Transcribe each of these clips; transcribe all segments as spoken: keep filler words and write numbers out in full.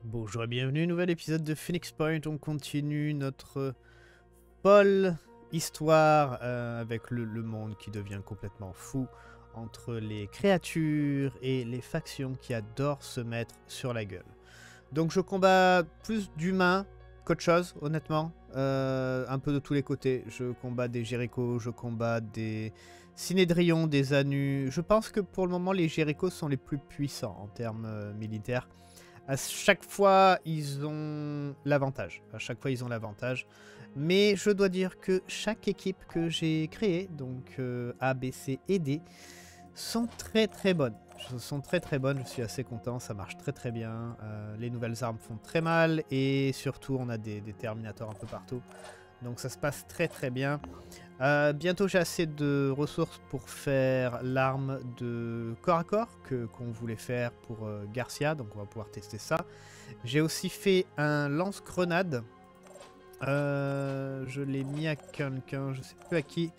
Bonjour et bienvenue, nouvel épisode de Phoenix Point. On continue notre folle histoire euh, avec le, le monde qui devient complètement fou entre les créatures et les factions qui adorent se mettre sur la gueule. Donc je combats plus d'humains qu'autre chose, honnêtement. Euh, un peu de tous les côtés. Je combats des Jericho, je combats des Sinédrion, des Anus. Je pense que pour le moment les Jericho sont les plus puissants en termes euh, militaires. À chaque fois, ils ont l'avantage. À chaque fois, ils ont l'avantage. Mais je dois dire que chaque équipe que j'ai créée, donc euh, A, B, C et D, sont très très bonnes. Sont très très bonnes, je suis assez content, ça marche très très bien. Euh, les nouvelles armes font très mal et surtout, on a des, des Terminators un peu partout. Donc ça se passe très très bien. Euh, bientôt j'ai assez de ressources pour faire l'arme de corps à corps que qu'on voulait faire pour euh, Garcia, donc on va pouvoir tester ça. J'ai aussi fait un lance-grenade. Euh, je l'ai mis à quelqu'un, je sais plus à qui.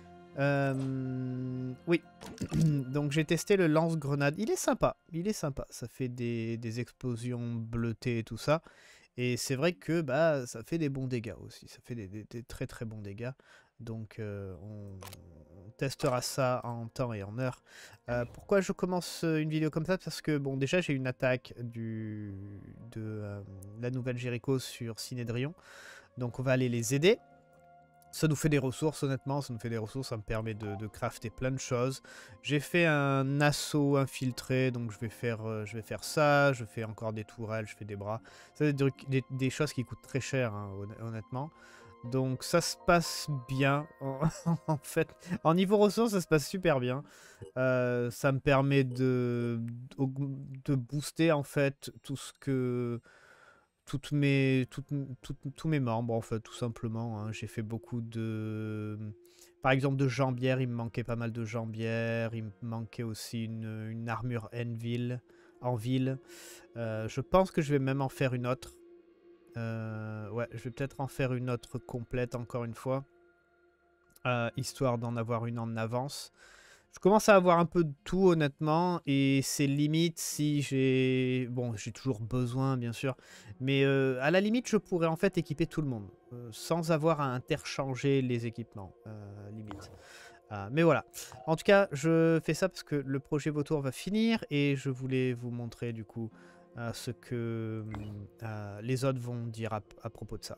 Euh, oui, donc j'ai testé le lance-grenade. Il est sympa, il est sympa. Ça fait des, des explosions bleutées et tout ça. Et c'est vrai que bah, ça fait des bons dégâts aussi. Ça fait des, des, des très très bons dégâts. Donc euh, on, on testera ça en temps et en heure. Euh, pourquoi je commence une vidéo comme ça? Parce que bon, déjà j'ai une attaque du, de euh, la nouvelle Jericho sur Sinédrion. Donc on va aller les aider. Ça nous fait des ressources, honnêtement, ça nous fait des ressources, ça me permet de, de crafter plein de choses. J'ai fait un assaut infiltré, donc je vais faire, euh, je vais faire ça, je fais encore des tourelles, je fais des bras. C'est des, des, des choses qui coûtent très cher, hein, honnêtement. Donc ça se passe bien, en, en fait. En niveau ressources, ça se passe super bien. Euh, ça me permet de, de booster, en fait, tout ce que... Toutes mes, toutes, toutes, tous mes membres, en fait, tout simplement. Hein. J'ai fait beaucoup de... Par exemple, de jambières. Il me manquait pas mal de jambières. Il me manquait aussi une, une armure Enville, en ville. Euh, je pense que je vais même en faire une autre. Euh, ouais, je vais peut-être en faire une autre complète, encore une fois. Euh, histoire d'en avoir une en avance. Je commence à avoir un peu de tout, honnêtement, et c'est limite si j'ai... Bon, j'ai toujours besoin, bien sûr, mais euh, à la limite, je pourrais en fait équiper tout le monde, euh, sans avoir à interchanger les équipements, euh, limite. Euh, mais voilà. En tout cas, je fais ça parce que le projet Vautour va finir, et je voulais vous montrer, du coup, euh, ce que euh, les autres vont dire à, à propos de ça.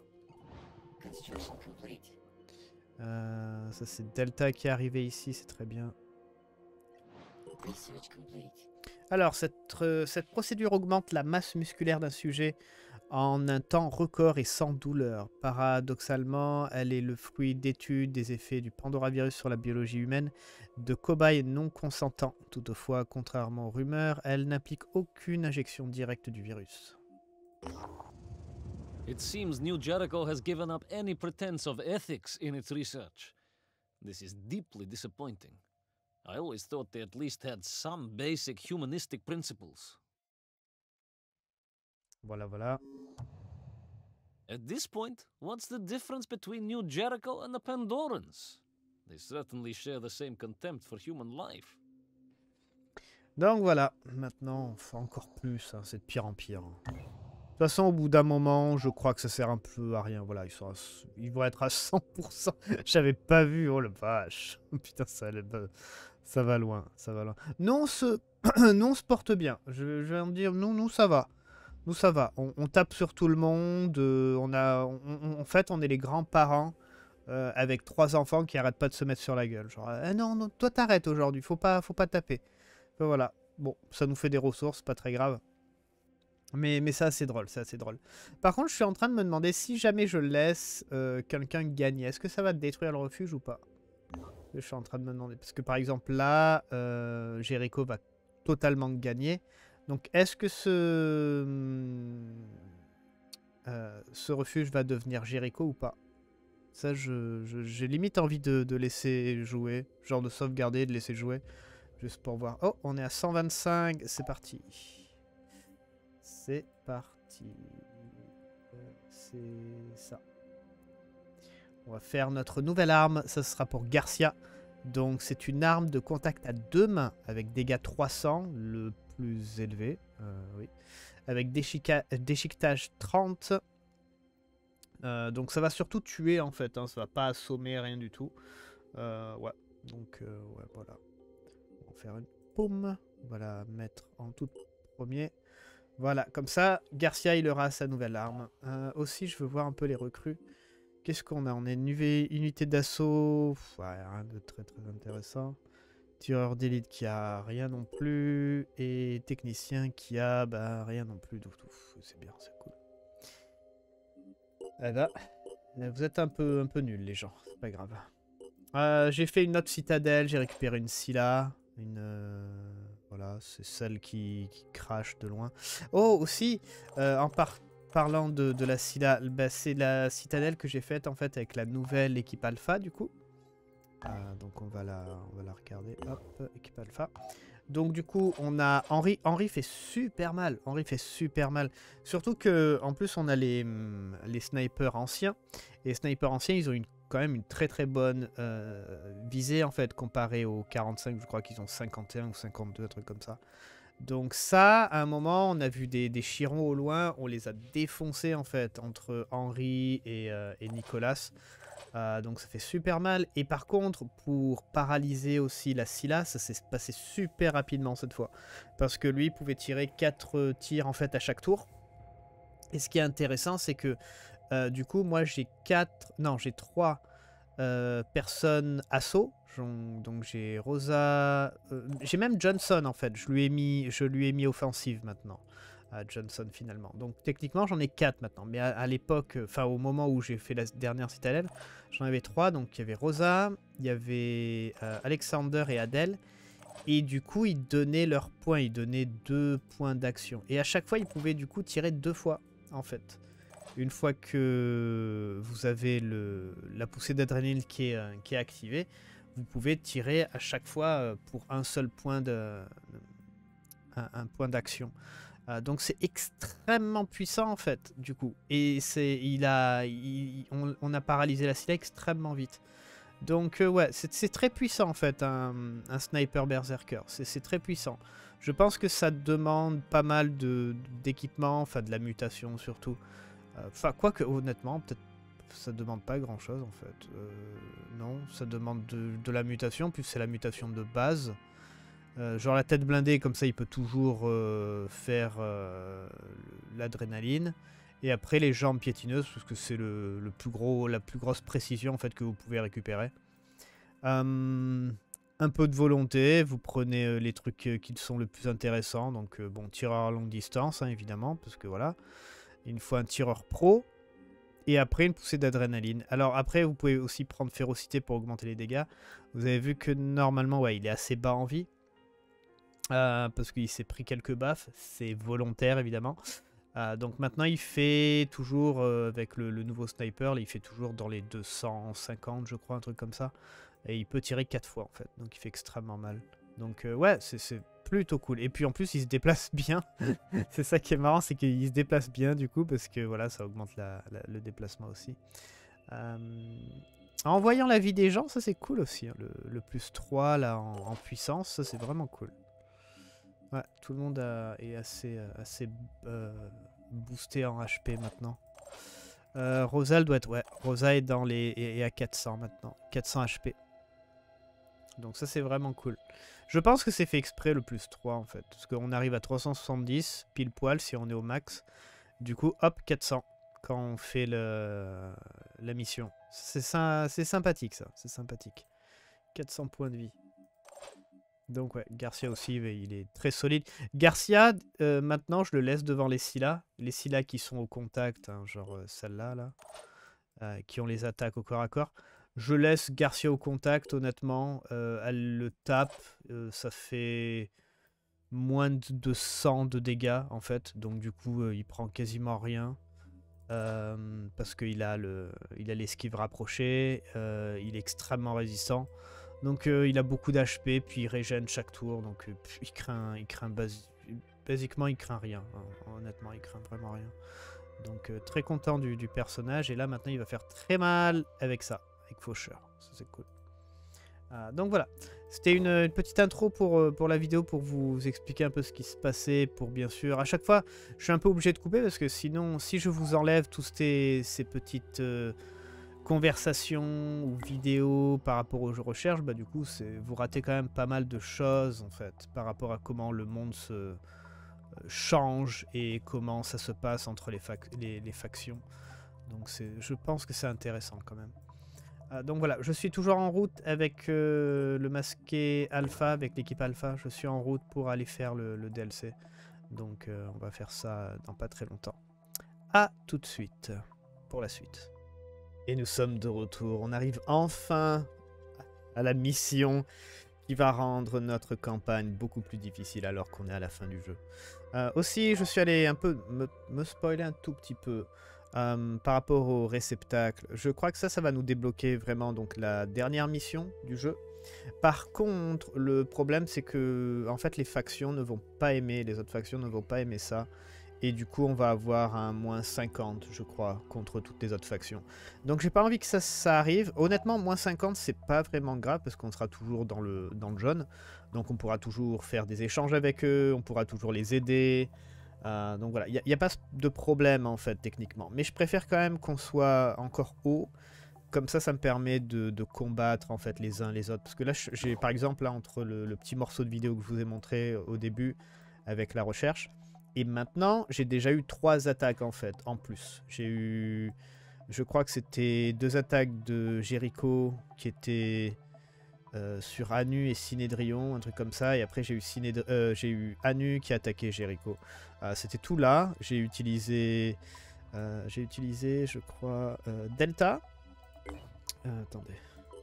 Euh, ça, c'est Delta qui est arrivé ici, c'est très bien. Alors, cette, euh, cette procédure augmente la masse musculaire d'un sujet en un temps record et sans douleur. Paradoxalement, elle est le fruit d'études des effets du Pandoravirus sur la biologie humaine de cobayes non consentants. Toutefois, contrairement aux rumeurs, elle n'implique aucune injection directe du virus. It seems New Jericho has given up any pretense of ethics in its research. This is deeply disappointing. I always thought they at least had some basic humanistic principles. Voilà, voilà. At this point, what's the difference between New Jericho and the Pandorans? They certainly share the same contempt for human life. Donc voilà, maintenant on fait encore plus, hein, c'est de pire en pire. De toute façon, au bout d'un moment, je crois que ça sert un peu à rien. Voilà, ils, sont à... ils vont être à cent pour cent. J'avais pas vu, oh la vache. Putain, ça, ça va loin, ça va loin. Nous, on se, nous, on se porte bien. Je, je vais en dire, nous, nous, ça va. Nous, ça va. On, on tape sur tout le monde. Euh, on a, on, on, en fait, on est les grands-parents euh, avec trois enfants qui arrêtent pas de se mettre sur la gueule. Genre, eh non, non, toi, t'arrêtes aujourd'hui. Faut pas, faut pas taper. Enfin, voilà. Bon, ça nous fait des ressources, pas très grave. Mais, mais c'est assez drôle, c'est assez drôle. Par contre, je suis en train de me demander si jamais je laisse euh, quelqu'un gagner, est-ce que ça va détruire le refuge ou pas? Je suis en train de me demander. Parce que par exemple, là, euh, Jericho va totalement gagner. Donc, est-ce que ce, euh, ce refuge va devenir Jericho ou pas? Ça, je, je, j'ai limite envie de, de laisser jouer. Genre de sauvegarder, de laisser jouer. Juste pour voir. Oh, on est à cent vingt-cinq. C'est parti. C'est parti. Euh, c'est ça. On va faire notre nouvelle arme. Ça sera pour Garcia. Donc c'est une arme de contact à deux mains avec dégâts trois cents, le plus élevé, euh, oui. Avec déchica- déchiquetage trente. Euh, donc ça va surtout tuer en fait, hein, ça va pas assommer, rien du tout. Euh, ouais, donc euh, ouais, voilà. On va faire une paume. On va la mettre en tout premier. Voilà, comme ça, Garcia il aura sa nouvelle arme. Euh, aussi, je veux voir un peu les recrues. Qu'est-ce qu'on a? On a une unité d'assaut. Ouais, rien de très très intéressant. Tireur d'élite qui a rien non plus. Et technicien qui a bah, rien non plus. C'est bien, c'est cool. Eh ben, vous êtes un peu, un peu nuls les gens, c'est pas grave. Euh, j'ai fait une autre citadelle, j'ai récupéré une Scylla. Une... Euh, voilà, c'est celle qui, qui crache de loin. Oh, aussi, euh, en par parlant de, de la Scylla, bah, c'est la citadelle que j'ai faite en fait avec la nouvelle équipe alpha du coup. Euh, donc on va, la, on va la regarder. Hop, équipe alpha. Donc du coup, on a Henri. Henri fait super mal. Henri fait super mal. Surtout que en plus, on a les, les snipers anciens. Et les snipers anciens, ils ont une, quand même une très très bonne euh, visée en fait, comparé aux quarante-cinq. Je crois qu'ils ont cinquante et un ou cinquante-deux, un truc comme ça. Donc ça, à un moment, on a vu des, des chirons au loin. On les a défoncés en fait, entre Henri et, euh, et Nicolas. Euh, donc ça fait super mal. Et par contre, pour paralyser aussi la Scylla, ça s'est passé super rapidement cette fois. Parce que lui pouvait tirer quatre tirs en fait à chaque tour. Et ce qui est intéressant, c'est que euh, du coup, moi j'ai quatre, non j'ai trois euh, personnes assaut. Donc j'ai Rosa, euh, j'ai même Johnson en fait. Je lui ai mis, je lui ai mis offensive maintenant. Johnson finalement. Donc techniquement j'en ai quatre maintenant. Mais à, à l'époque, enfin au moment où j'ai fait la dernière citadelle, j'en avais trois. Donc il y avait Rosa, il y avait euh, Alexander et Adèle. Et du coup ils donnaient leurs points, ils donnaient deux points d'action. Et à chaque fois ils pouvaient du coup tirer deux fois en fait. Une fois que vous avez le, la poussée d'adrénaline qui est, euh, qui est activée, vous pouvez tirer à chaque fois pour un seul point de, un, un point d'action. Euh, donc c'est extrêmement puissant en fait du coup et c'est il a il, on, on a paralysé la Scylla extrêmement vite donc euh, ouais c'est très puissant en fait un, un sniper berserker c'est très puissant. Je pense que ça demande pas mal de d'équipement, enfin de la mutation surtout, enfin euh, quoique honnêtement peut-être ça demande pas grand chose en fait, euh, non ça demande de, de la mutation puis c'est la mutation de base. Euh, genre la tête blindée, comme ça il peut toujours euh, faire euh, l'adrénaline. Et après les jambes piétineuses, parce que c'est le, le plus gros, la plus grosse précision en fait que vous pouvez récupérer. Euh, un peu de volonté, vous prenez euh, les trucs euh, qui sont le plus intéressants. Donc euh, bon, tireur à longue distance hein, évidemment, parce que voilà. Il faut un tireur pro. Et après une poussée d'adrénaline. Alors après vous pouvez aussi prendre férocité pour augmenter les dégâts. Vous avez vu que normalement ouais il est assez bas en vie. Euh, parce qu'il s'est pris quelques baffes, c'est volontaire évidemment. Euh, donc maintenant il fait toujours, euh, avec le, le nouveau sniper, là, il fait toujours dans les deux cent cinquante je crois, un truc comme ça. Et il peut tirer quatre fois en fait, donc il fait extrêmement mal. Donc euh, ouais, c'est plutôt cool. Et puis en plus il se déplace bien, c'est ça qui est marrant, c'est qu'il se déplace bien du coup, parce que voilà, ça augmente la, la, le déplacement aussi. Euh, en voyant la vie des gens, ça c'est cool aussi, hein. le, le plus trois là en, en puissance, ça c'est vraiment cool. Ouais, tout le monde a, est assez, assez euh, boosté en H P maintenant. Euh, Rosa doit être... Ouais, Rosa est, dans les, est à quatre cents maintenant. quatre cents H P. Donc ça c'est vraiment cool. Je pense que c'est fait exprès le plus trois en fait. Parce qu'on arrive à trois cent soixante-dix pile poil si on est au max. Du coup, hop, quatre cents quand on fait le, la mission. C'est sympathique ça, c'est sympathique. quatre cents points de vie. Donc ouais, Garcia aussi, il est très solide. Garcia, euh, maintenant, je le laisse devant les Scylla. Les Scylla qui sont au contact, hein, genre euh, celle-là, là, euh, qui ont les attaques au corps à corps. Je laisse Garcia au contact, honnêtement. Euh, elle le tape, euh, ça fait moins de cent de dégâts, en fait. Donc du coup, euh, il prend quasiment rien. Euh, parce qu'il a l'esquive rapprochée, euh, il est extrêmement résistant. Donc euh, il a beaucoup d'H P, puis il régène chaque tour, donc euh, il craint, il craint basi basiquement il craint rien, hein. Honnêtement il craint vraiment rien. Donc euh, très content du, du personnage, et là maintenant il va faire très mal avec ça, avec Faucheur, ça c'est cool. Euh, donc voilà, c'était une, une petite intro pour, euh, pour la vidéo, pour vous expliquer un peu ce qui se passait, pour bien sûr... À chaque fois, je suis un peu obligé de couper, parce que sinon, si je vous enlève toutes ces, ces petites euh, conversations ou vidéos par rapport aux recherches, bah du coup, vous ratez quand même pas mal de choses, en fait, par rapport à comment le monde se euh, change et comment ça se passe entre les, fac les, les factions. Donc je pense que c'est intéressant quand même. Euh, donc voilà, je suis toujours en route avec euh, le masqué alpha, avec l'équipe alpha. Je suis en route pour aller faire le, le D L C. Donc euh, on va faire ça dans pas très longtemps. À tout de suite pour la suite. Et nous sommes de retour. On arrive enfin à la mission qui va rendre notre campagne beaucoup plus difficile alors qu'on est à la fin du jeu. Euh, aussi, je suis allé un peu me, me spoiler un tout petit peu. Euh, par rapport au réceptacle, je crois que ça, ça va nous débloquer vraiment donc la dernière mission du jeu. Par contre, le problème c'est que en fait les factions ne vont pas aimer, les autres factions ne vont pas aimer ça. Et du coup, on va avoir un moins cinquante, je crois, contre toutes les autres factions. Donc j'ai pas envie que ça, ça arrive. Honnêtement, moins cinquante, c'est pas vraiment grave parce qu'on sera toujours dans le, dans le jaune. Donc on pourra toujours faire des échanges avec eux, on pourra toujours les aider. Euh, donc voilà, il n'y a, a pas de problème en fait techniquement. Mais je préfère quand même qu'on soit encore haut. Comme ça, ça me permet de, de combattre en fait les uns les autres. Parce que là, j'ai par exemple là entre le, le petit morceau de vidéo que je vous ai montré au début avec la recherche. Et maintenant, j'ai déjà eu trois attaques en fait, en plus. J'ai eu, je crois que c'était deux attaques de Jericho qui étaient euh, sur Anu et Cinédrion, un truc comme ça. Et après, j'ai eu, euh, j'ai eu Anu qui a attaqué Jericho. Euh, c'était tout là. J'ai utilisé, euh, j'ai utilisé, je crois, euh, Delta. Euh, attendez,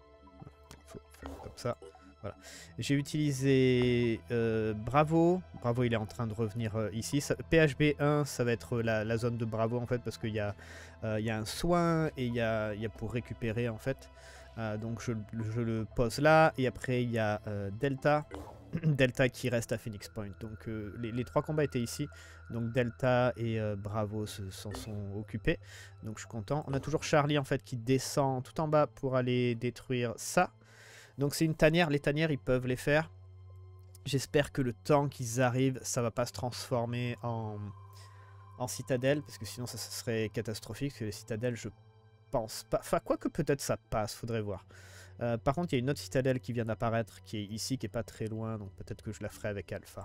faut faire comme ça. Voilà. J'ai utilisé euh, Bravo. Bravo, il est en train de revenir euh, ici. Ça, P H B un, ça va être la, la zone de Bravo en fait, parce qu'il y, euh, y a un soin et il y a, y a pour récupérer en fait. Euh, donc je, je le pose là. Et après, il y a euh, Delta. Delta qui reste à Phoenix Point. Donc euh, les, les trois combats étaient ici. Donc Delta et euh, Bravo s'en sont occupés. Donc je suis content. On a toujours Charlie en fait qui descend tout en bas pour aller détruire ça. Donc c'est une tanière, les tanières ils peuvent les faire. J'espère que le temps qu'ils arrivent, ça va pas se transformer en, en citadelle, parce que sinon ça, ça serait catastrophique, parce que les citadelles je pense pas, enfin quoi que peut-être ça passe, faudrait voir. Euh, par contre il y a une autre citadelle qui vient d'apparaître, qui est ici, qui est pas très loin, donc peut-être que je la ferai avec Alpha.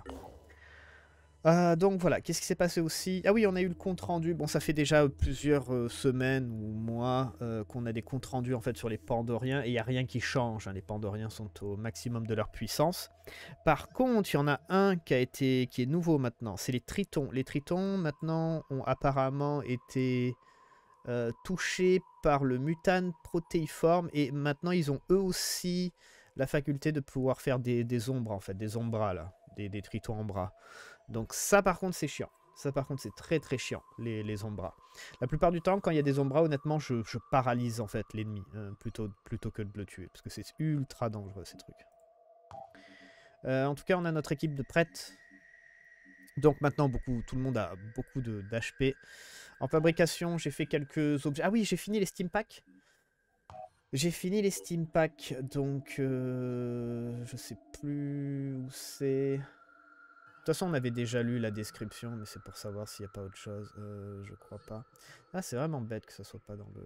Euh, donc voilà, qu'est-ce qui s'est passé aussi? Ah oui, on a eu le compte rendu. Bon, ça fait déjà plusieurs euh, semaines ou mois euh, qu'on a des comptes rendus en fait sur les Pandoriens et il n'y a rien qui change. Hein. Les Pandoriens sont au maximum de leur puissance. Par contre, il y en a un qui a été, qui est nouveau maintenant. C'est les Tritons. Les Tritons maintenant ont apparemment été euh, touchés par le mutane protéiforme et maintenant ils ont eux aussi la faculté de pouvoir faire des, des ombres en fait, des ombras là, des, des Tritons en bras. Donc ça par contre c'est chiant. Ça par contre c'est très très chiant, les, les ombras. La plupart du temps quand il y a des ombras, honnêtement je, je paralyse en fait l'ennemi, euh, plutôt, plutôt que de le tuer. Parce que c'est ultra dangereux ces trucs. Euh, en tout cas on a notre équipe de prêtes. Donc maintenant beaucoup, tout le monde a beaucoup d'H P. En fabrication j'ai fait quelques objets. Ah oui j'ai fini les Steam Packs. J'ai fini les Steam Packs. Donc euh, je sais plus où c'est... De toute façon, on avait déjà lu la description, mais c'est pour savoir s'il n'y a pas autre chose. Euh, je crois pas. Ah, c'est vraiment bête que ça soit pas dans le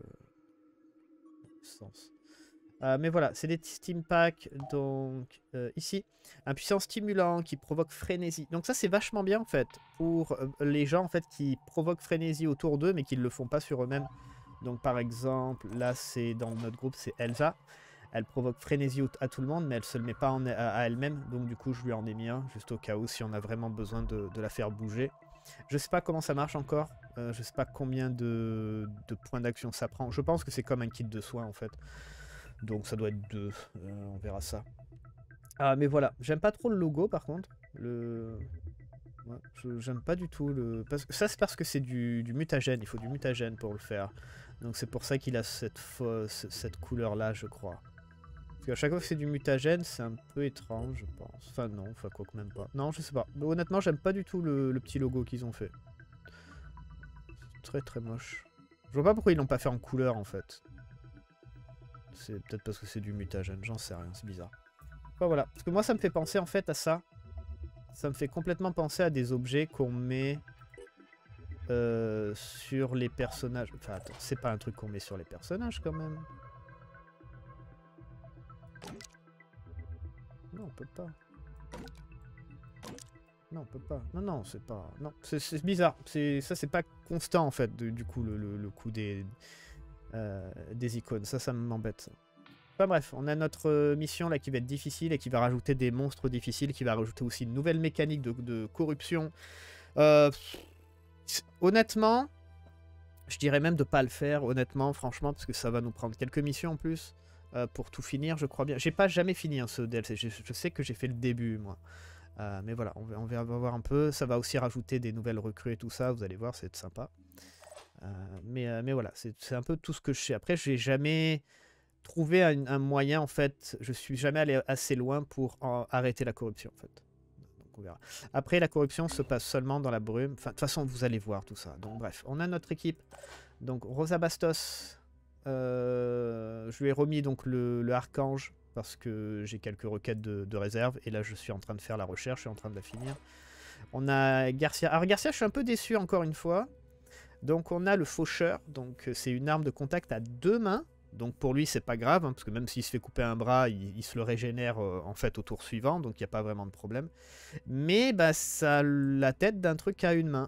sens. Euh, mais voilà, c'est des Steam Packs. Donc, euh, ici, un puissant stimulant qui provoque frénésie. Donc ça, c'est vachement bien, en fait, pour euh, les gens, en fait, qui provoquent frénésie autour d'eux, mais qui ne le font pas sur eux-mêmes. Donc, par exemple, là, c'est dans notre groupe, c'est Elsa. Elle provoque frénésie à tout le monde, mais elle se le met pas en, à, à elle-même. Donc du coup, je lui en ai mis un, juste au cas où, si on a vraiment besoin de, de la faire bouger. Je sais pas comment ça marche encore. Euh, je sais pas combien de, de points d'action ça prend. Je pense que c'est comme un kit de soins, en fait. Donc ça doit être deux. Euh, on verra ça. Ah, mais voilà. J'aime pas trop le logo, par contre. Le... Ouais, j'aime pas du tout le... Parce que ça, c'est parce que c'est du, du mutagène. Il faut du mutagène pour le faire. Donc c'est pour ça qu'il a cette, fausse, cette couleur-là, je crois. Parce qu'à chaque fois que c'est du mutagène, c'est un peu étrange, je pense. Enfin non, enfin quoi que même pas. Non, je sais pas. Mais honnêtement, j'aime pas du tout le, le petit logo qu'ils ont fait. C'est très très moche. Je vois pas pourquoi ils l'ont pas fait en couleur en fait. C'est peut-être parce que c'est du mutagène, j'en sais rien, c'est bizarre. Enfin, voilà, parce que moi ça me fait penser en fait à ça. Ça me fait complètement penser à des objets qu'on met euh, sur les personnages. Enfin attends, c'est pas un truc qu'on met sur les personnages quand même. Non, on peut pas. Non, on peut pas. Non, non, c'est pas... Non, c'est bizarre. Ça, c'est pas constant, en fait, de, du coup, le, le, le coup des, euh, des icônes. Ça, ça m'embête. Enfin bref, on a notre euh, mission, là, qui va être difficile et qui va rajouter des monstres difficiles, qui va rajouter aussi une nouvelle mécanique de, de corruption. Euh, honnêtement, je dirais même de pas le faire, honnêtement, franchement, parce que ça va nous prendre quelques missions en plus euh, pour tout finir, je crois bien. J'ai pas jamais fini hein, ce D L C. Je, je sais que j'ai fait le début, moi. Euh, mais voilà, on va, on va voir un peu. Ça va aussi rajouter des nouvelles recrues et tout ça. Vous allez voir, c'est sympa. Euh, mais, euh, mais voilà, c'est un peu tout ce que je sais. Après, j'ai jamais trouvé un, un moyen, en fait. Je suis jamais allé assez loin pour en arrêter la corruption, en fait. Donc, on verra. Après, la corruption se passe seulement dans la brume. Enfin, de toute façon, vous allez voir tout ça. Donc, bref, on a notre équipe. Donc, Rosa Bastos. Euh, je lui ai remis donc le, le archange. Parce que j'ai quelques requêtes de, de réserve. Et là, je suis en train de faire la recherche. Je suis en train de la finir. On a Garcia. Alors, Garcia, je suis un peu déçu encore une fois. Donc, on a le faucheur. Donc, c'est une arme de contact à deux mains. Donc, pour lui, c'est pas grave. Hein, parce que même s'il se fait couper un bras, il, il se le régénère euh, en fait au tour suivant. Donc, il n'y a pas vraiment de problème. Mais, bah, ça a la tête d'un truc à une main.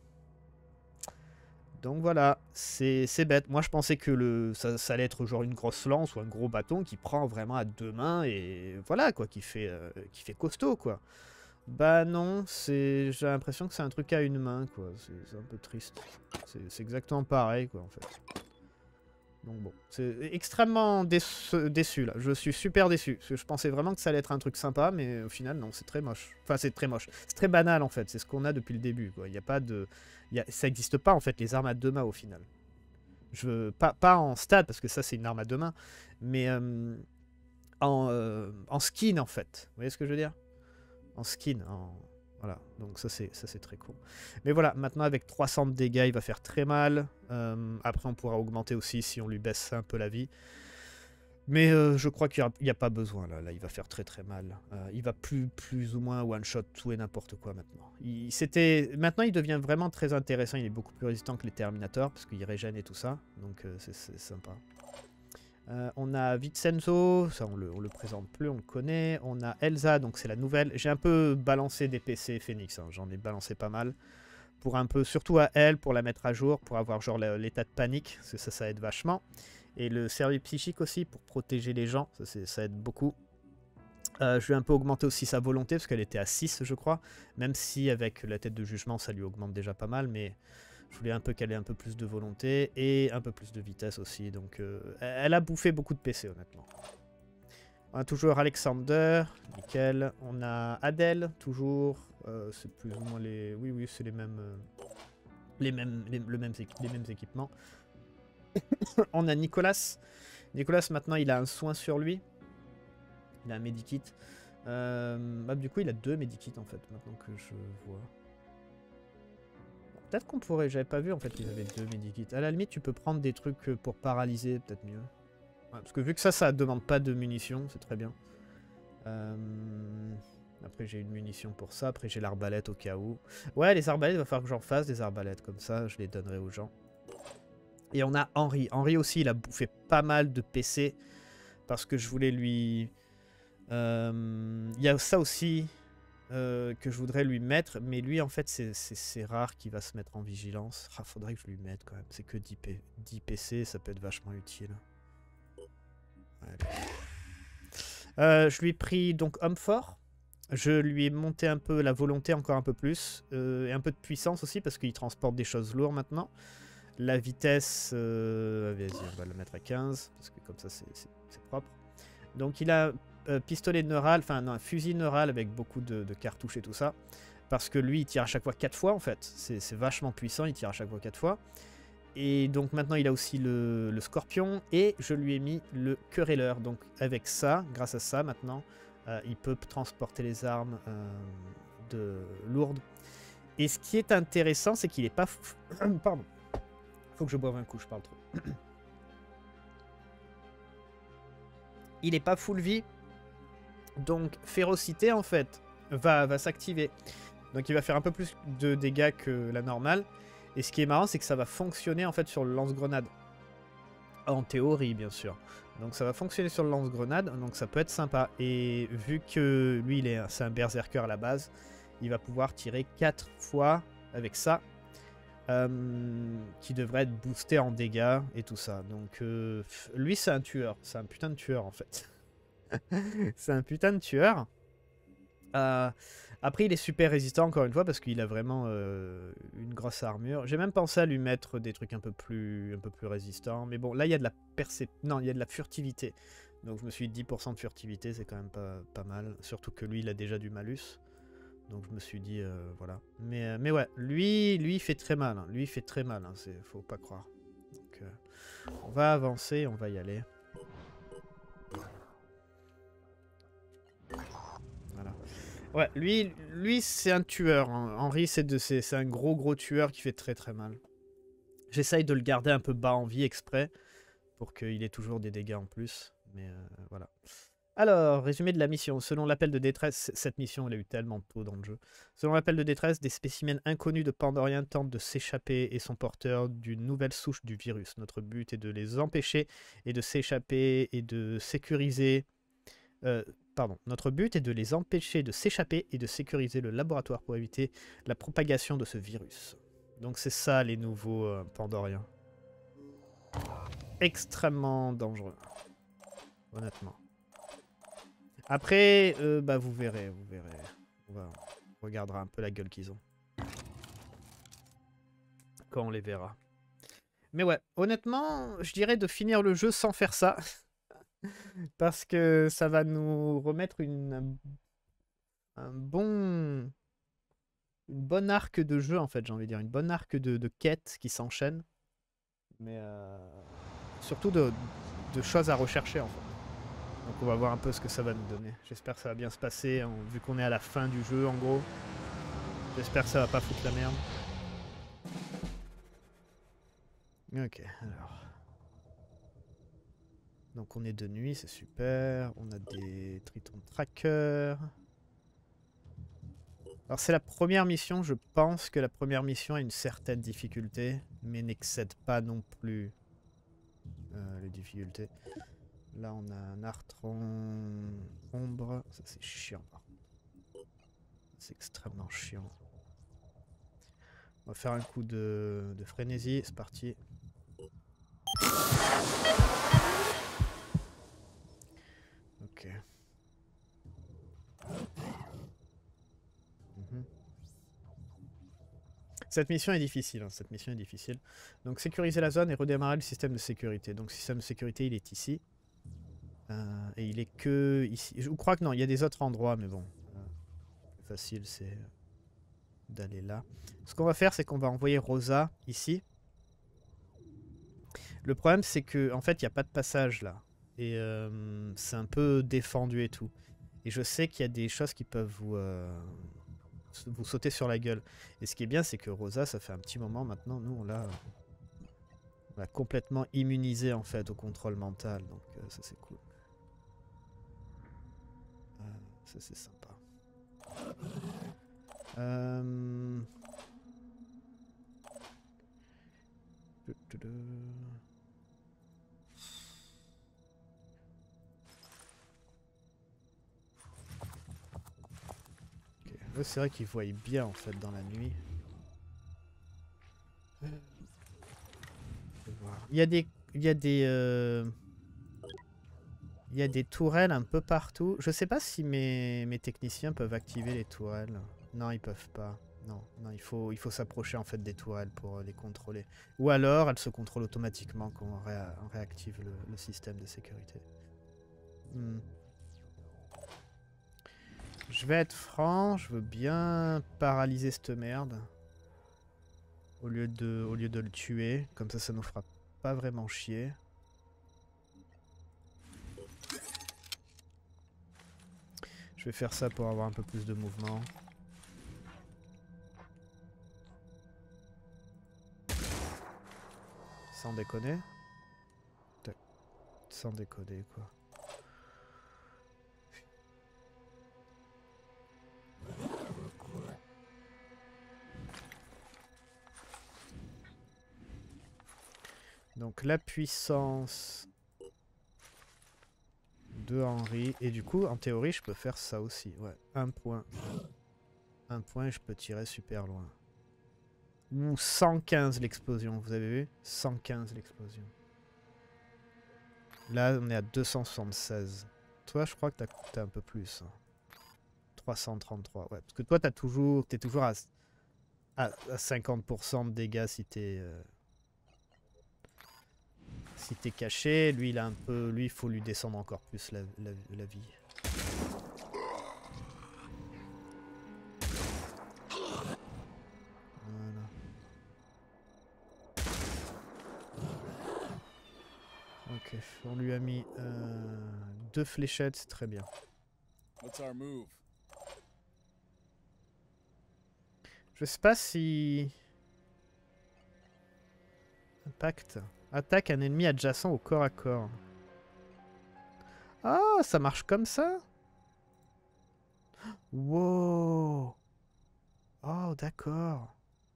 Donc voilà, c'est bête. Moi je pensais que le, ça, ça allait être genre une grosse lance ou un gros bâton qui prend vraiment à deux mains et voilà quoi, qui fait, euh, qui fait costaud quoi. Bah non, j'ai l'impression que c'est un truc à une main quoi, c'est un peu triste. C'est exactement pareil quoi en fait. Donc bon, c'est extrêmement déçu, déçu là, je suis super déçu. Parce que je pensais vraiment que ça allait être un truc sympa, mais au final non, c'est très moche. Enfin c'est très moche, c'est très banal en fait, c'est ce qu'on a depuis le début quoi. Il n'y a pas de... Y a... Ça n'existe pas en fait les armes à deux mains au final. Je veux... pas, pas en stade parce que ça c'est une arme à deux mains, mais euh, en, euh, en skin en fait. Vous voyez ce que je veux dire? En skin, en... Voilà, donc ça c'est très cool. Mais voilà, maintenant avec trois cents de dégâts, il va faire très mal. Euh, après on pourra augmenter aussi si on lui baisse un peu la vie. Mais euh, je crois qu'il n'y a, a pas besoin là, là il va faire très très mal. Euh, il va plus, plus ou moins one-shot tout et n'importe quoi maintenant. Il, maintenant il devient vraiment très intéressant, il est beaucoup plus résistant que les Terminators parce qu'il régène et tout ça, donc euh, c'est sympa. Euh, on a Vincenzo, ça on le, on le présente plus, on le connaît. On a Elsa, donc c'est la nouvelle. J'ai un peu balancé des P C Phoenix, hein. J'en ai balancé pas mal. Pour un peu, surtout à elle, pour la mettre à jour, pour avoir genre l'état de panique, parce que ça, ça aide vachement. Et le service psychique aussi, pour protéger les gens, ça, ça aide beaucoup. Euh, je lui ai un peu augmenté aussi sa volonté, parce qu'elle était à six, je crois. Même si avec la tête de jugement, ça lui augmente déjà pas mal, mais... Je voulais un peu qu'elle ait un peu plus de volonté et un peu plus de vitesse aussi. Donc, euh, elle a bouffé beaucoup de P C, honnêtement. On a toujours Alexander, nickel. On a Adèle, toujours. Euh, c'est plus ou moins les... Oui, oui, c'est les mêmes... Euh, les mêmes, les, le même les mêmes équipements. On a Nicolas. Nicolas, maintenant, il a un soin sur lui. Il a un medikit. Euh, bah, du coup, il a deux medikits, en fait, maintenant que je vois. Peut-être qu'on pourrait, j'avais pas vu en fait qu'ils avaient deux medikits. À la limite, tu peux prendre des trucs pour paralyser, peut-être mieux. Ouais, parce que vu que ça, ça demande pas de munitions, c'est très bien. Euh... Après, j'ai une munition pour ça. Après, j'ai l'arbalète au cas où. Ouais, les arbalètes, il va falloir que j'en fasse des arbalètes comme ça. Je les donnerai aux gens. Et on a Henri. Henri aussi, il a bouffé pas mal de P C. Parce que je voulais lui... Euh... Il y a ça aussi... Euh, que je voudrais lui mettre, mais lui en fait c'est rare qu'il va se mettre en vigilance. Ah, faudrait que je lui mette quand même, c'est que dix P C, ça peut être vachement utile. Ouais. Euh, je lui ai pris donc homme fort, je lui ai monté un peu la volonté encore un peu plus, euh, et un peu de puissance aussi parce qu'il transporte des choses lourdes maintenant. La vitesse, euh, vas-y on va le mettre à quinze, parce que comme ça c'est propre. Donc il a... Euh, pistolet neural, enfin non, un fusil neural avec beaucoup de, de cartouches et tout ça. Parce que lui, il tire à chaque fois quatre fois en fait. C'est vachement puissant, il tire à chaque fois quatre fois. Et donc maintenant, il a aussi le, le scorpion. Et je lui ai mis le querelleur. Donc avec ça, grâce à ça, maintenant, euh, il peut transporter les armes euh, de lourdes. Et ce qui est intéressant, c'est qu'il est pas... Pardon. Faut que je boive un coup, je parle trop. il est pas full vie. Donc férocité en fait va, va s'activer. Donc il va faire un peu plus de dégâts que la normale. Et ce qui est marrant, c'est que ça va fonctionner en fait sur le lance-grenade. En théorie, bien sûr. Donc ça va fonctionner sur le lance-grenade, donc ça peut être sympa. Et vu que lui, il est, c'est un berserker à la base, il va pouvoir tirer quatre fois avec ça. Euh, qui devrait être boosté en dégâts et tout ça. Donc euh, lui, c'est un tueur. C'est un putain de tueur en fait. C'est un putain de tueur. Euh, après, il est super résistant, encore une fois, parce qu'il a vraiment euh, une grosse armure. J'ai même pensé à lui mettre des trucs un peu plus, un peu plus résistants. Mais bon, là, il y a de la percep... Non, il y a de la furtivité. Donc je me suis dit, dix pour cent de furtivité, c'est quand même pas, pas mal. Surtout que lui, il a déjà du malus. Donc je me suis dit, euh, voilà. Mais, euh, mais ouais, lui, lui, il fait très mal. Hein. Lui, il fait très mal. Hein. C'est, faut pas croire. Donc, euh, on va avancer, on va y aller. Voilà. Ouais, lui, lui c'est un tueur. Hein. Henri, c'est, de, c'est, c'est un gros, gros tueur qui fait très, très mal. J'essaye de le garder un peu bas en vie exprès pour qu'il ait toujours des dégâts en plus. Mais euh, voilà. Alors, résumé de la mission. Selon l'appel de détresse, cette mission, elle a eu tellement tôt dans le jeu. Selon l'appel de détresse, des spécimens inconnus de Pandorien tentent de s'échapper et sont porteurs d'une nouvelle souche du virus. Notre but est de les empêcher et de s'échapper et de sécuriser... Euh, pardon. Notre but est de les empêcher de s'échapper et de sécuriser le laboratoire pour éviter la propagation de ce virus. Donc c'est ça les nouveaux euh, Pandoriens. Extrêmement dangereux. Honnêtement. Après, euh, bah vous verrez, vous verrez. On, va, on regardera un peu la gueule qu'ils ont. Quand on les verra. Mais ouais, honnêtement, je dirais de finir le jeu sans faire ça. Parce que ça va nous remettre une, un bon... Une bonne arc de jeu, en fait, j'ai envie de dire. Une bonne arc de, de quêtes qui s'enchaînent. Mais euh, surtout de, de choses à rechercher, en fait. Donc on va voir un peu ce que ça va nous donner. J'espère que ça va bien se passer, hein, vu qu'on est à la fin du jeu en gros. J'espère que ça va pas foutre la merde. Ok, alors. Donc on est de nuit, c'est super. On a des Triton Trackers. Alors c'est la première mission, je pense que la première mission a une certaine difficulté, mais n'excède pas non plus euh, les difficultés. Là, on a un Artron ombre. Ça, c'est chiant, par contre. C'est extrêmement chiant. On va faire un coup de, de frénésie. C'est parti. Ok. Mm-hmm. Cette mission est difficile. Hein. Cette mission est difficile. Donc, sécuriser la zone et redémarrer le système de sécurité. Donc, le système de sécurité, il est ici. Euh, et il est que ici. Je crois que non, il y a des autres endroits, mais bon. Euh, le plus facile, c'est d'aller là. Ce qu'on va faire, c'est qu'on va envoyer Rosa ici. Le problème, c'est que en fait, il n'y a pas de passage là. Et euh, c'est un peu défendu et tout. Et je sais qu'il y a des choses qui peuvent vous, euh, vous sauter sur la gueule. Et ce qui est bien, c'est que Rosa, ça fait un petit moment maintenant, nous, on l'a on l'a complètement immunisé en fait au contrôle mental. Donc euh, ça, c'est cool. Euh, ça, c'est sympa. Euh... Okay. C'est vrai qu'ils voient bien en fait dans la nuit. Il y a des, il y a des, euh... il y a des tourelles un peu partout. Je sais pas si mes, mes techniciens peuvent activer les tourelles. Non, ils peuvent pas. Non, non, il faut, il faut s'approcher en fait des tourelles pour les contrôler. Ou alors, elles se contrôlent automatiquement quand on, ré on réactive le, le système de sécurité. Hmm. Je vais être franc, je veux bien paralyser cette merde. Au lieu de, au lieu de le tuer. Comme ça, ça nous fera pas vraiment chier. Je vais faire ça pour avoir un peu plus de mouvement. Sans déconner. Sans déconner, quoi. Donc la puissance de Henry. Et du coup, en théorie, je peux faire ça aussi. Ouais, un point. Un point et je peux tirer super loin. Ou cent quinze l'explosion, vous avez vu? cent quinze l'explosion. Là, on est à deux cent soixante-seize. Toi, je crois que t'as as un peu plus. Hein. trois cent trente-trois. Ouais, parce que toi, t'as toujours, t'es toujours à, à, à cinquante pour cent de dégâts si t'es euh, si t'es caché. Lui, il a un peu, lui, il faut lui descendre encore plus la, la, la vie. Voilà. Ok, on lui a mis euh, deux fléchettes, c'est très bien. What's our move? Je sais pas si... Impact. Attaque un ennemi adjacent au corps à corps. Ah, ça marche comme ça? Wow. Oh, d'accord.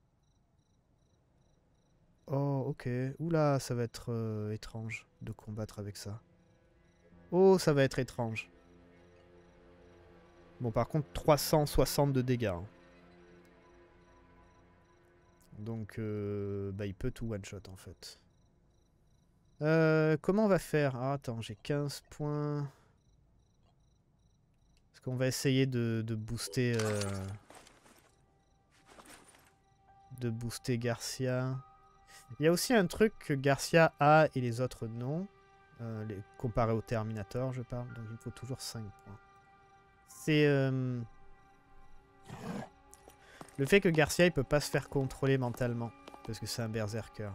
Oh, ok. Oula, ça va être euh, étrange de combattre avec ça. Oh, ça va être étrange. Bon, par contre, trois cent soixante de dégâts. Hein. Donc, euh, bah, il peut tout one-shot, en fait. Euh, comment on va faire? Ah, attends, j'ai quinze points. Est-ce qu'on va essayer de, de booster... Euh, de booster Garcia. Il y a aussi un truc que Garcia a et les autres non. Euh, les, comparé au Terminator, je parle. Donc, il faut toujours cinq points. C'est... Euh, le fait que Garcia, il peut pas se faire contrôler mentalement. Parce que c'est un berserker.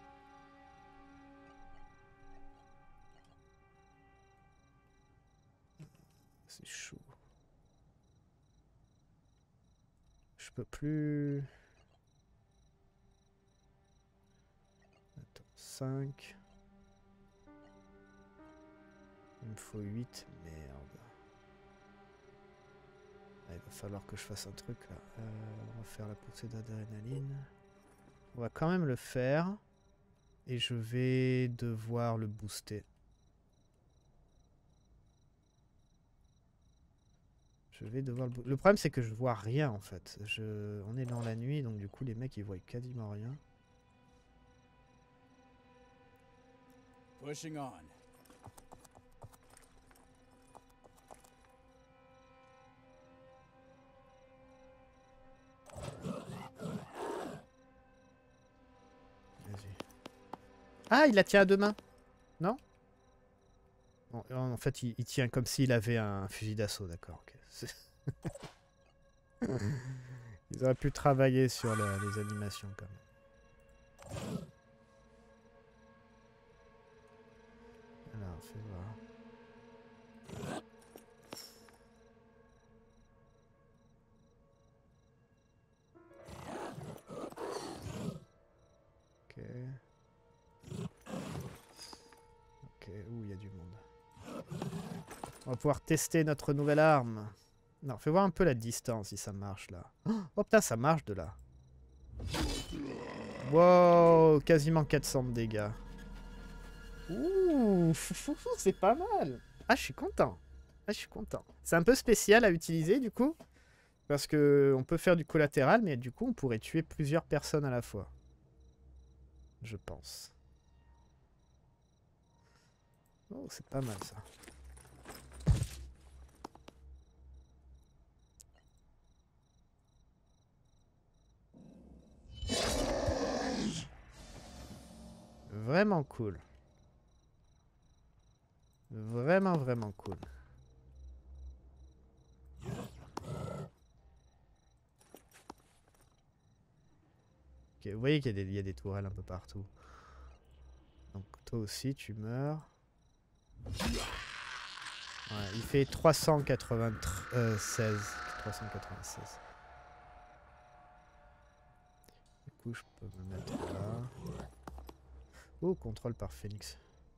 C'est chaud. Je peux plus... Attends, cinq. Il me faut huit. Merde. Ah, il va falloir que je fasse un truc là. Euh, on va faire la poussée d'adrénaline. On va quand même le faire. Et je vais devoir le booster. Je vais devoir le... le problème c'est que je vois rien en fait. Je... On est dans la nuit donc du coup les mecs ils voient quasiment rien. Pushing on. Vas-y. Ah, il la tient à deux mains. Non? Bon, en fait, il, il tient comme s'il avait un fusil d'assaut, d'accord. Okay. Ils auraient pu travailler sur la, les animations quand même. Alors, fais voir. Ok. Ok, ouh, il y a du monde. On va pouvoir tester notre nouvelle arme. Non, fais voir un peu la distance si ça marche là. Oh putain, ça marche de là. Wow, quasiment quatre cents de dégâts. Ouh, c'est pas mal. Ah, je suis content. Ah, je suis content. C'est un peu spécial à utiliser du coup. Parce que on peut faire du collatéral, mais du coup, on pourrait tuer plusieurs personnes à la fois. Je pense. Oh, c'est pas mal ça. Vraiment cool. Vraiment, vraiment cool. Okay, vous voyez qu'il y, y a des tourelles un peu partout. Donc toi aussi, tu meurs. Ouais, il fait trois cent quatre-vingt-seize. trois cent quatre-vingt-seize. Du coup, je peux me mettre là. Oh, contrôle par Phoenix.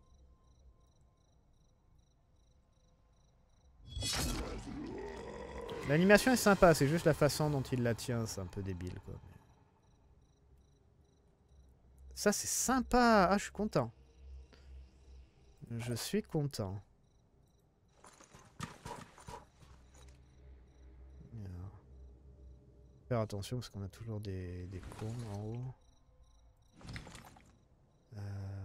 L'animation est sympa, c'est juste la façon dont il la tient, c'est un peu débile quoi. Ça, c'est sympa. Ah, je suis content. Je suis content. Alors, faire attention parce qu'on a toujours des, des cons en haut. Euh...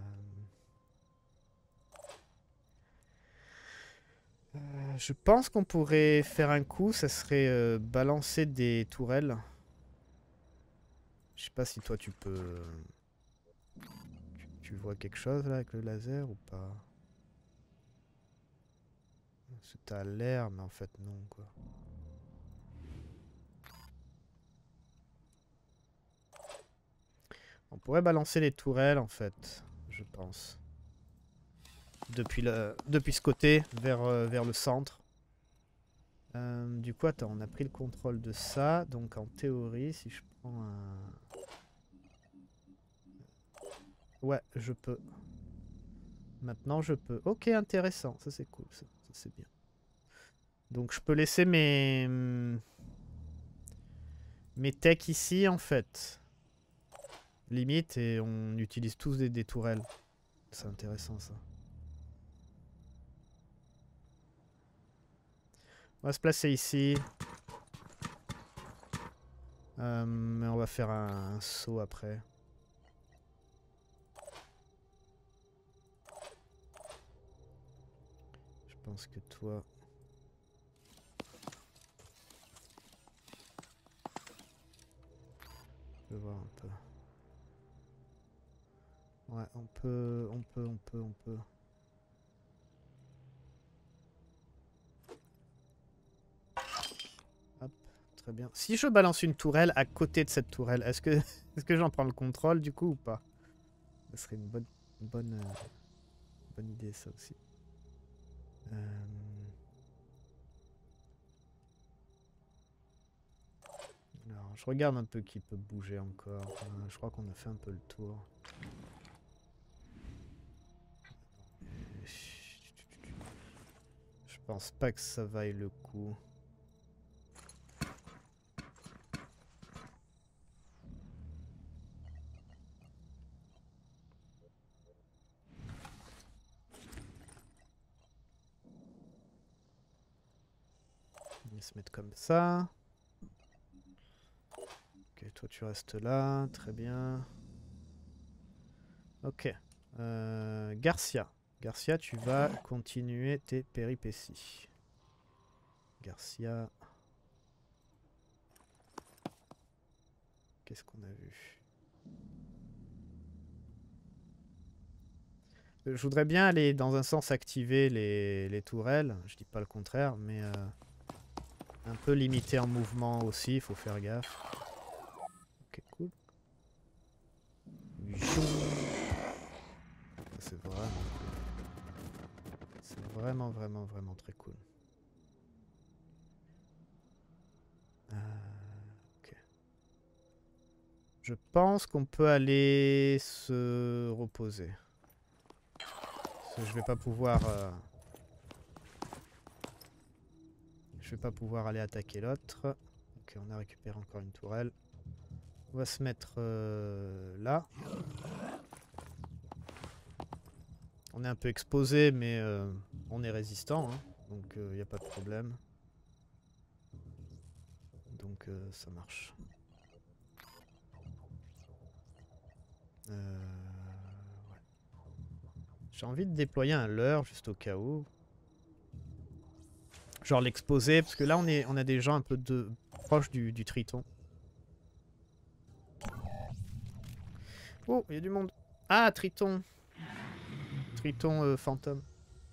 Euh, je pense qu'on pourrait faire un coup, ça serait euh, balancer des tourelles. Je sais pas si toi tu peux... Tu, tu vois quelque chose là avec le laser ou pas? T'as l'air, mais en fait non quoi. On pourrait balancer les tourelles en fait, je pense. Depuis, le, depuis ce côté, vers, euh, vers le centre. Euh, du coup, attends, on a pris le contrôle de ça. Donc en théorie, si je prends un... Ouais, je peux. Maintenant, je peux. Ok, intéressant. Ça, c'est cool. Ça, ça c'est bien. Donc, je peux laisser mes... Mes techs ici, en fait. Limite, et on utilise tous des, des tourelles. C'est intéressant, ça. On va se placer ici. Euh, mais on va faire un, un saut après. Je pense que toi... Je vais voir un peu. Ouais, on peut, on peut, on peut, on peut. Hop, très bien. Si je balance une tourelle à côté de cette tourelle, est-ce que, est-ce que j'en prends le contrôle du coup ou pas? Ce serait une bonne, une bonne, euh, bonne idée ça aussi. Euh... Alors, je regarde un peu qui peut bouger encore. Euh, je crois qu'on a fait un peu le tour. Je pense pas que ça vaille le coup. On va se mettre comme ça. Ok, toi tu restes là, très bien. Ok. Euh, Garcia. Garcia, tu vas continuer tes péripéties. Garcia. Qu'est-ce qu'on a vu? euh, Je voudrais bien aller dans un sens activer les, les tourelles. Je dis pas le contraire, mais euh, un peu limité en mouvement aussi, il faut faire gaffe. Ok, cool. C'est vraiment cool. C'est vraiment, vraiment, vraiment très cool. Euh, ok. Je pense qu'on peut aller se reposer. Parce que je vais pas pouvoir... Euh... Je vais pas pouvoir aller attaquer l'autre. Ok, on a récupéré encore une tourelle. On va se mettre euh, là. On est un peu exposé, mais euh, on est résistant, hein, donc il euh, n'y a pas de problème. Donc euh, ça marche. Euh, ouais. J'ai envie de déployer un leurre juste au cas où. Genre l'exposer, parce que là on, est, on a des gens un peu de, proches du, du triton. Oh, il y a du monde. Ah, triton. Triton euh, fantôme.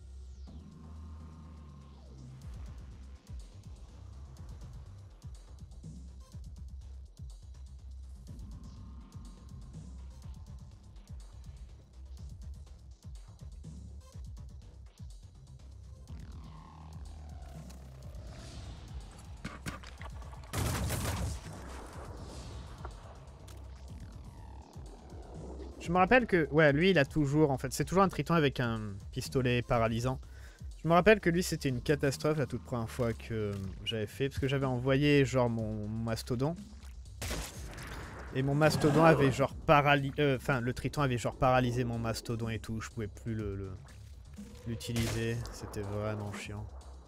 Je me rappelle que... Ouais, lui, il a toujours... En fait, c'est toujours un triton avec un pistolet paralysant. Je me rappelle que lui, c'était une catastrophe la toute première fois que j'avais fait. Parce que j'avais envoyé, genre, mon, mon mastodon. Et mon mastodon avait genre paralysé... Enfin, le triton avait genre paralysé mon mastodon et tout. Je pouvais plus le... le... l'utiliser. C'était vraiment chiant.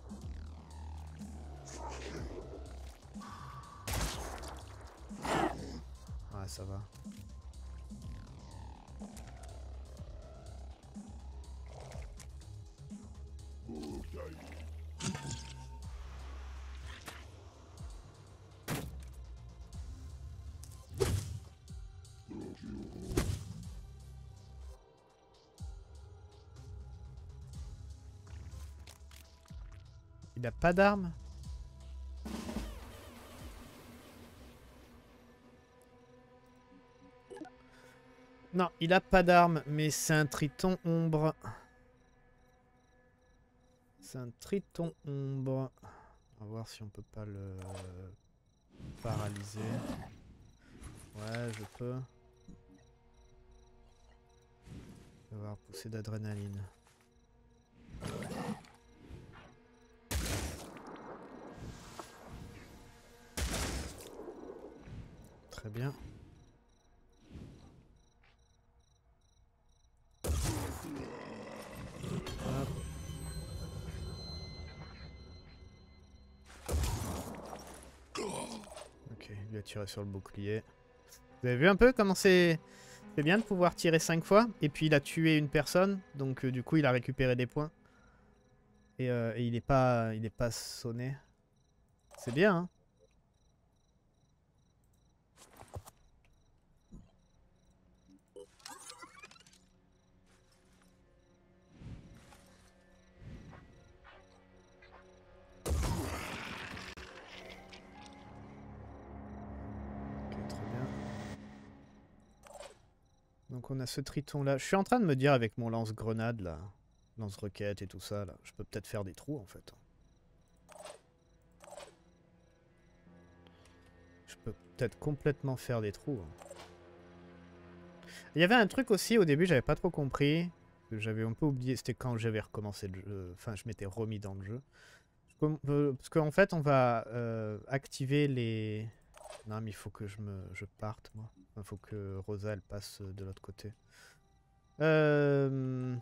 Ouais, ça va. Il a pas d'arme? Non, il a pas d'arme, mais c'est un triton ombre. C'est un triton ombre. On va voir si on peut pas le paralyser. Ouais, je peux. Je vais avoir poussé d'adrénaline. Très bien. Hop. Ok, il a tiré sur le bouclier. Vous avez vu un peu comment c'est... C'est bien de pouvoir tirer cinq fois. Et puis il a tué une personne. Donc euh, du coup il a récupéré des points. Et, euh, et il est pas, il est pas sonné. C'est bien, hein. Ok, très bien. Donc on a ce triton là. Je suis en train de me dire avec mon lance-grenade là, lance-roquette et tout ça là, je peux peut-être faire des trous en fait. Je peux peut-être complètement faire des trous. Hein. Il y avait un truc aussi au début, j'avais pas trop compris. J'avais un peu oublié, c'était quand j'avais recommencé le jeu. Enfin, je m'étais remis dans le jeu. Parce qu'en fait, on va euh, activer les... Non, mais il faut que je me je parte, moi. Il faut que Rosa, elle passe de l'autre côté. Euh...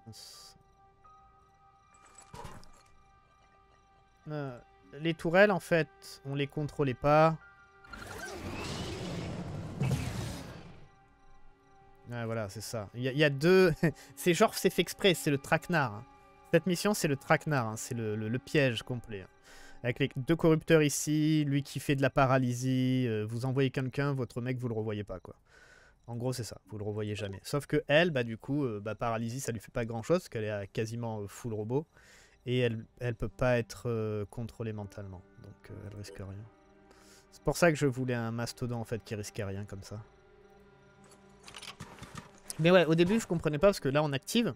Euh, les tourelles, en fait, on les contrôlait pas. Ouais, voilà, c'est ça. Il y, y a deux... c'est genre, c'est fait exprès, c'est le traquenard. Hein. Cette mission, c'est le traquenard, hein. C'est le, le, le piège complet. Hein. Avec les deux corrupteurs ici, lui qui fait de la paralysie, euh, vous envoyez quelqu'un, votre mec, vous le revoyez pas, quoi. En gros, c'est ça, vous le revoyez jamais. Sauf que elle, bah du coup, euh, bah, paralysie, ça lui fait pas grand-chose, parce qu'elle est à quasiment euh, full robot. Et elle, elle peut pas être euh, contrôlée mentalement, donc euh, elle risque rien. C'est pour ça que je voulais un mastodon, en fait, qui risquait rien, comme ça. Mais ouais, au début, je comprenais pas, parce que là, on active...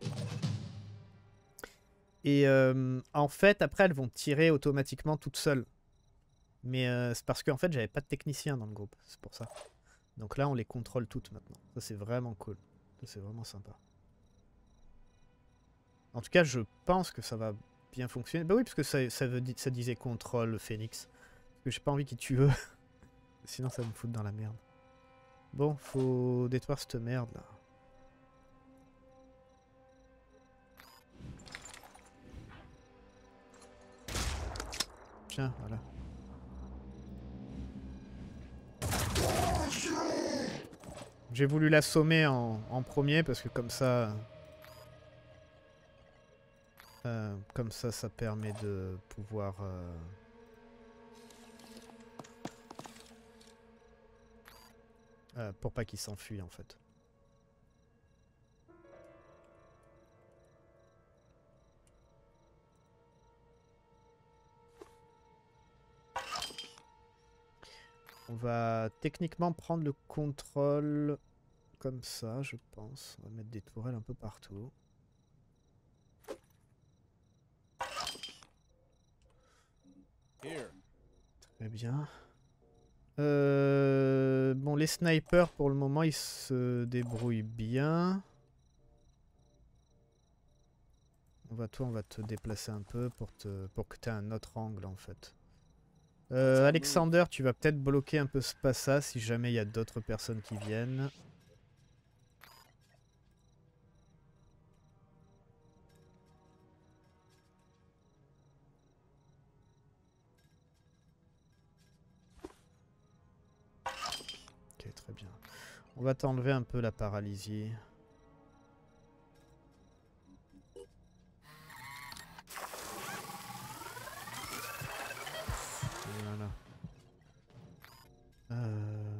Et euh, en fait, après, elles vont tirer automatiquement toutes seules. Mais euh, c'est parce qu'en fait, j'avais pas de technicien dans le groupe. C'est pour ça. Donc là, on les contrôle toutes maintenant. Ça, c'est vraiment cool. Ça, c'est vraiment sympa. En tout cas, je pense que ça va bien fonctionner. Bah oui, parce que ça, ça, veut, ça disait contrôle Phoenix. Parce que j'ai pas envie qu'il tue eux. Sinon, ça va me foutre dans la merde. Bon, faut détruire cette merde là. Tiens, voilà. J'ai voulu l'assommer en, en premier parce que comme ça... Euh, comme ça, ça permet de pouvoir... Euh... Euh, pour pas qu'il s'enfuit en fait. On va techniquement prendre le contrôle comme ça, je pense. On va mettre des tourelles un peu partout. Here. Très bien. Euh, bon, les snipers, pour le moment, ils se débrouillent bien. On va, toi, on va te déplacer un peu pour, te, pour que tu aies un autre angle, en fait. Euh, Alexander, tu vas peut-être bloquer un peu ce passage si jamais il y a d'autres personnes qui viennent. Ok, très bien. On va t'enlever un peu la paralysie. Voilà. Euh...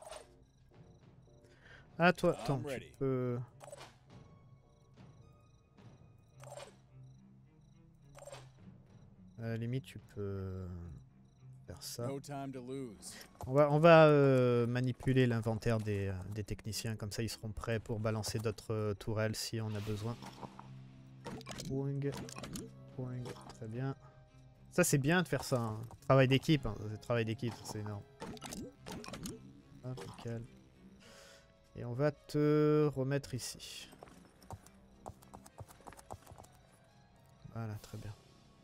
Ah toi, attends, tu peux... À la limite, tu peux faire ça. On va, on va euh, manipuler l'inventaire des, euh, des techniciens, comme ça ils seront prêts pour balancer d'autres euh, tourelles si on a besoin. Boing, boing, très bien. Ça c'est bien de faire ça, hein. Travail d'équipe, hein. C'est travail d'équipe, c'est énorme. Hop, nickel. Et on va te remettre ici. Voilà, très bien.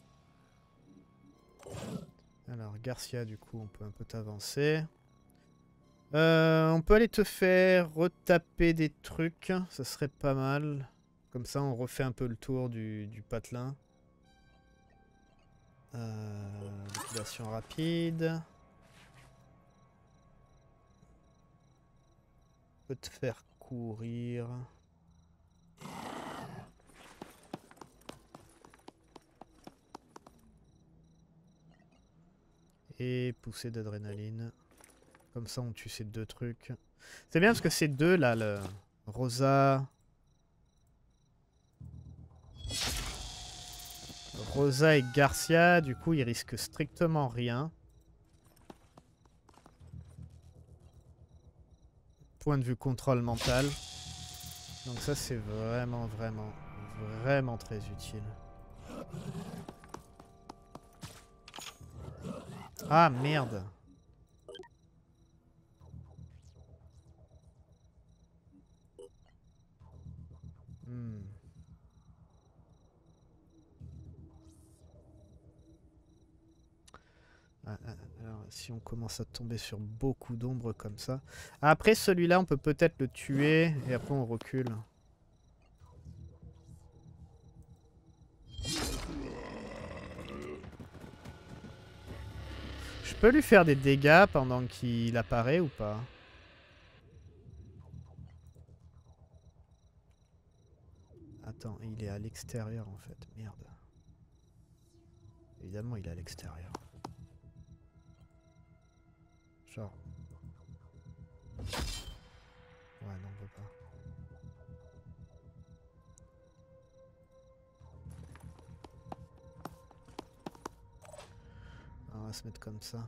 Alors, Garcia, du coup, on peut un peu t'avancer. Euh, on peut aller te faire retaper des trucs. Ça serait pas mal. Comme ça, on refait un peu le tour du, du patelin. Euh, liquidation rapide. On peut te faire courir. Et pousser d'adrénaline. Comme ça, on tue ces deux trucs. C'est bien parce que ces deux là, le Rosa... Rosa et Garcia, du coup, ils risquent strictement rien. Point de vue contrôle mental. Donc ça, c'est vraiment, vraiment, vraiment très utile. Ah, merde. Hmm. Ah, ah, alors, si on commence à tomber sur beaucoup d'ombres comme ça... Après, celui-là, on peut peut-être le tuer et après on recule. Je peux lui faire des dégâts pendant qu'il apparaît ou pas? Attends, il est à l'extérieur en fait. Merde. Évidemment, il est à l'extérieur. Genre... Ouais, non, on veut pas. Alors, on va se mettre comme ça.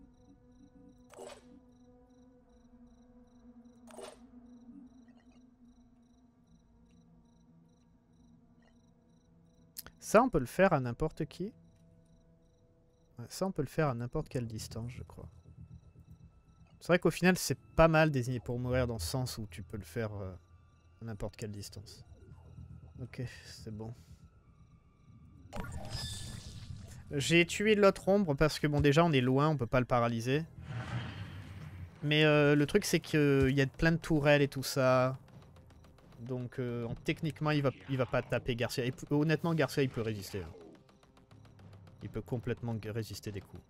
Ça, on peut le faire à n'importe qui. Ouais, ça, on peut le faire à n'importe quelle distance, je crois. C'est vrai qu'au final, c'est pas mal désigné pour mourir dans ce sens où tu peux le faire euh, à n'importe quelle distance. Ok, c'est bon. J'ai tué l'autre ombre parce que, bon, déjà, on est loin, on peut pas le paralyser. Mais euh, le truc, c'est qu'il y a plein de tourelles et tout ça. Donc, euh, techniquement, il va, il va pas taper Garcia. Et, honnêtement, Garcia, il peut résister. Hein. Il peut complètement résister des coups.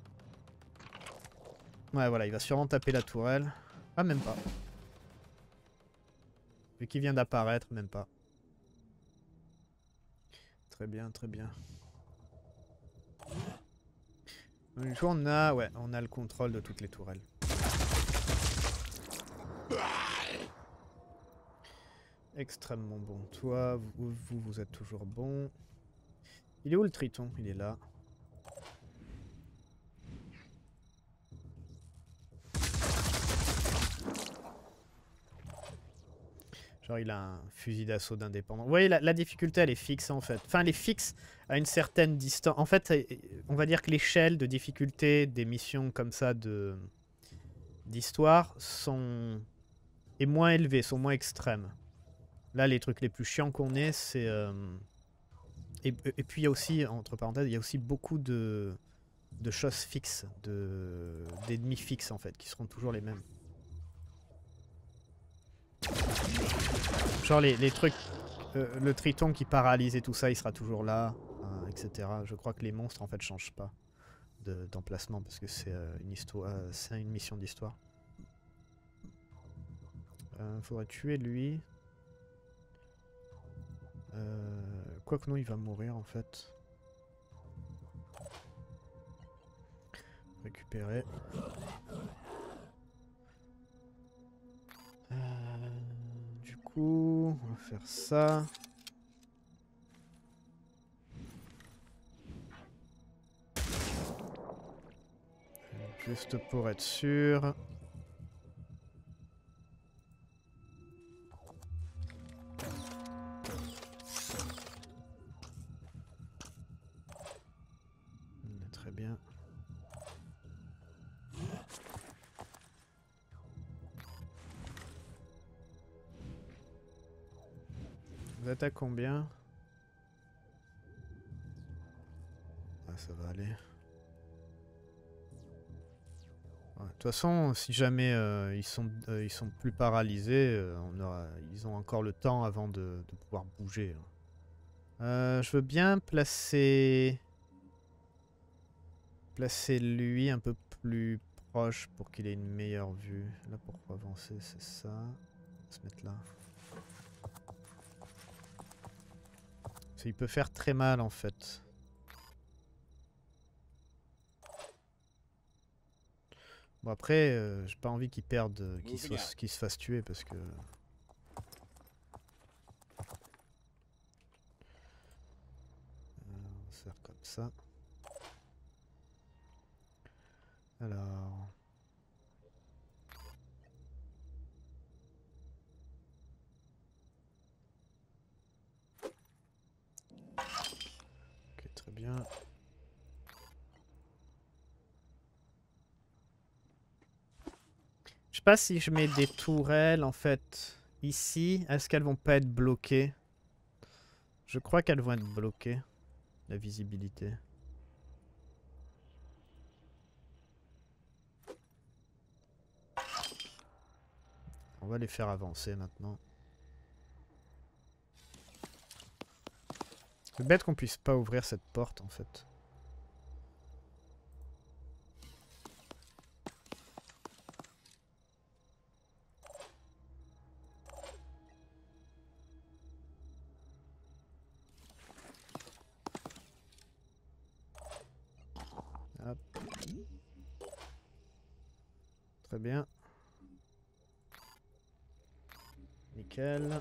Ouais, voilà, il va sûrement taper la tourelle. Ah, même pas. Vu qu'il vient d'apparaître, même pas. Très bien, très bien. Du coup, on a, ouais, on a le contrôle de toutes les tourelles. Extrêmement bon. Toi, vous, vous, vous êtes toujours bon. Il est où le triton? Il est là. Genre, il a un fusil d'assaut d'indépendant. Vous voyez, la, la difficulté, elle est fixe, en fait. Enfin, elle est fixe à une certaine distance. En fait, on va dire que l'échelle de difficulté des missions comme ça de d'histoire sont... est moins élevée, sont moins extrêmes. Là, les trucs les plus chiants qu'on ait, c'est... Euh... Et, et puis, il y a aussi, entre parenthèses, il y a aussi beaucoup de... de choses fixes, de d'ennemis fixes en fait, qui seront toujours les mêmes. Genre les, les trucs, euh, le triton qui paralyse et tout ça, il sera toujours là, euh, et cetera. Je crois que les monstres en fait changent pas d'emplacement parce que c'est euh, une histoire, euh, c'est une mission d'histoire. Euh, faudrait tuer lui. Euh, Quoique non, il va mourir en fait. Récupérer. Euh, du coup, on va faire ça. Juste pour être sûr. Très bien. Vous êtes à combien? Ah, ça va aller. De toute façon, si jamais euh, ils sont euh, ils sont plus paralysés, euh, on aura, ils ont encore le temps avant de, de pouvoir bouger. Euh, je veux bien placer placer lui un peu plus proche pour qu'il ait une meilleure vue. Là, pour avancer, c'est ça. On va se mettre là. Parce qu'il peut faire très mal en fait. Bon après, euh, j'ai pas envie qu'il perde, euh, qu'il se, fasse- qu'il se fasse tuer parce que... Euh, on va se faire comme ça. Alors... Ok, très bien. Je sais pas si je mets des tourelles en fait ici, est-ce qu'elles vont pas être bloquées? Je crois qu'elles vont être bloquées, la visibilité. On va les faire avancer maintenant. C'est bête qu'on puisse pas ouvrir cette porte en fait. Hop. Très bien. Nickel.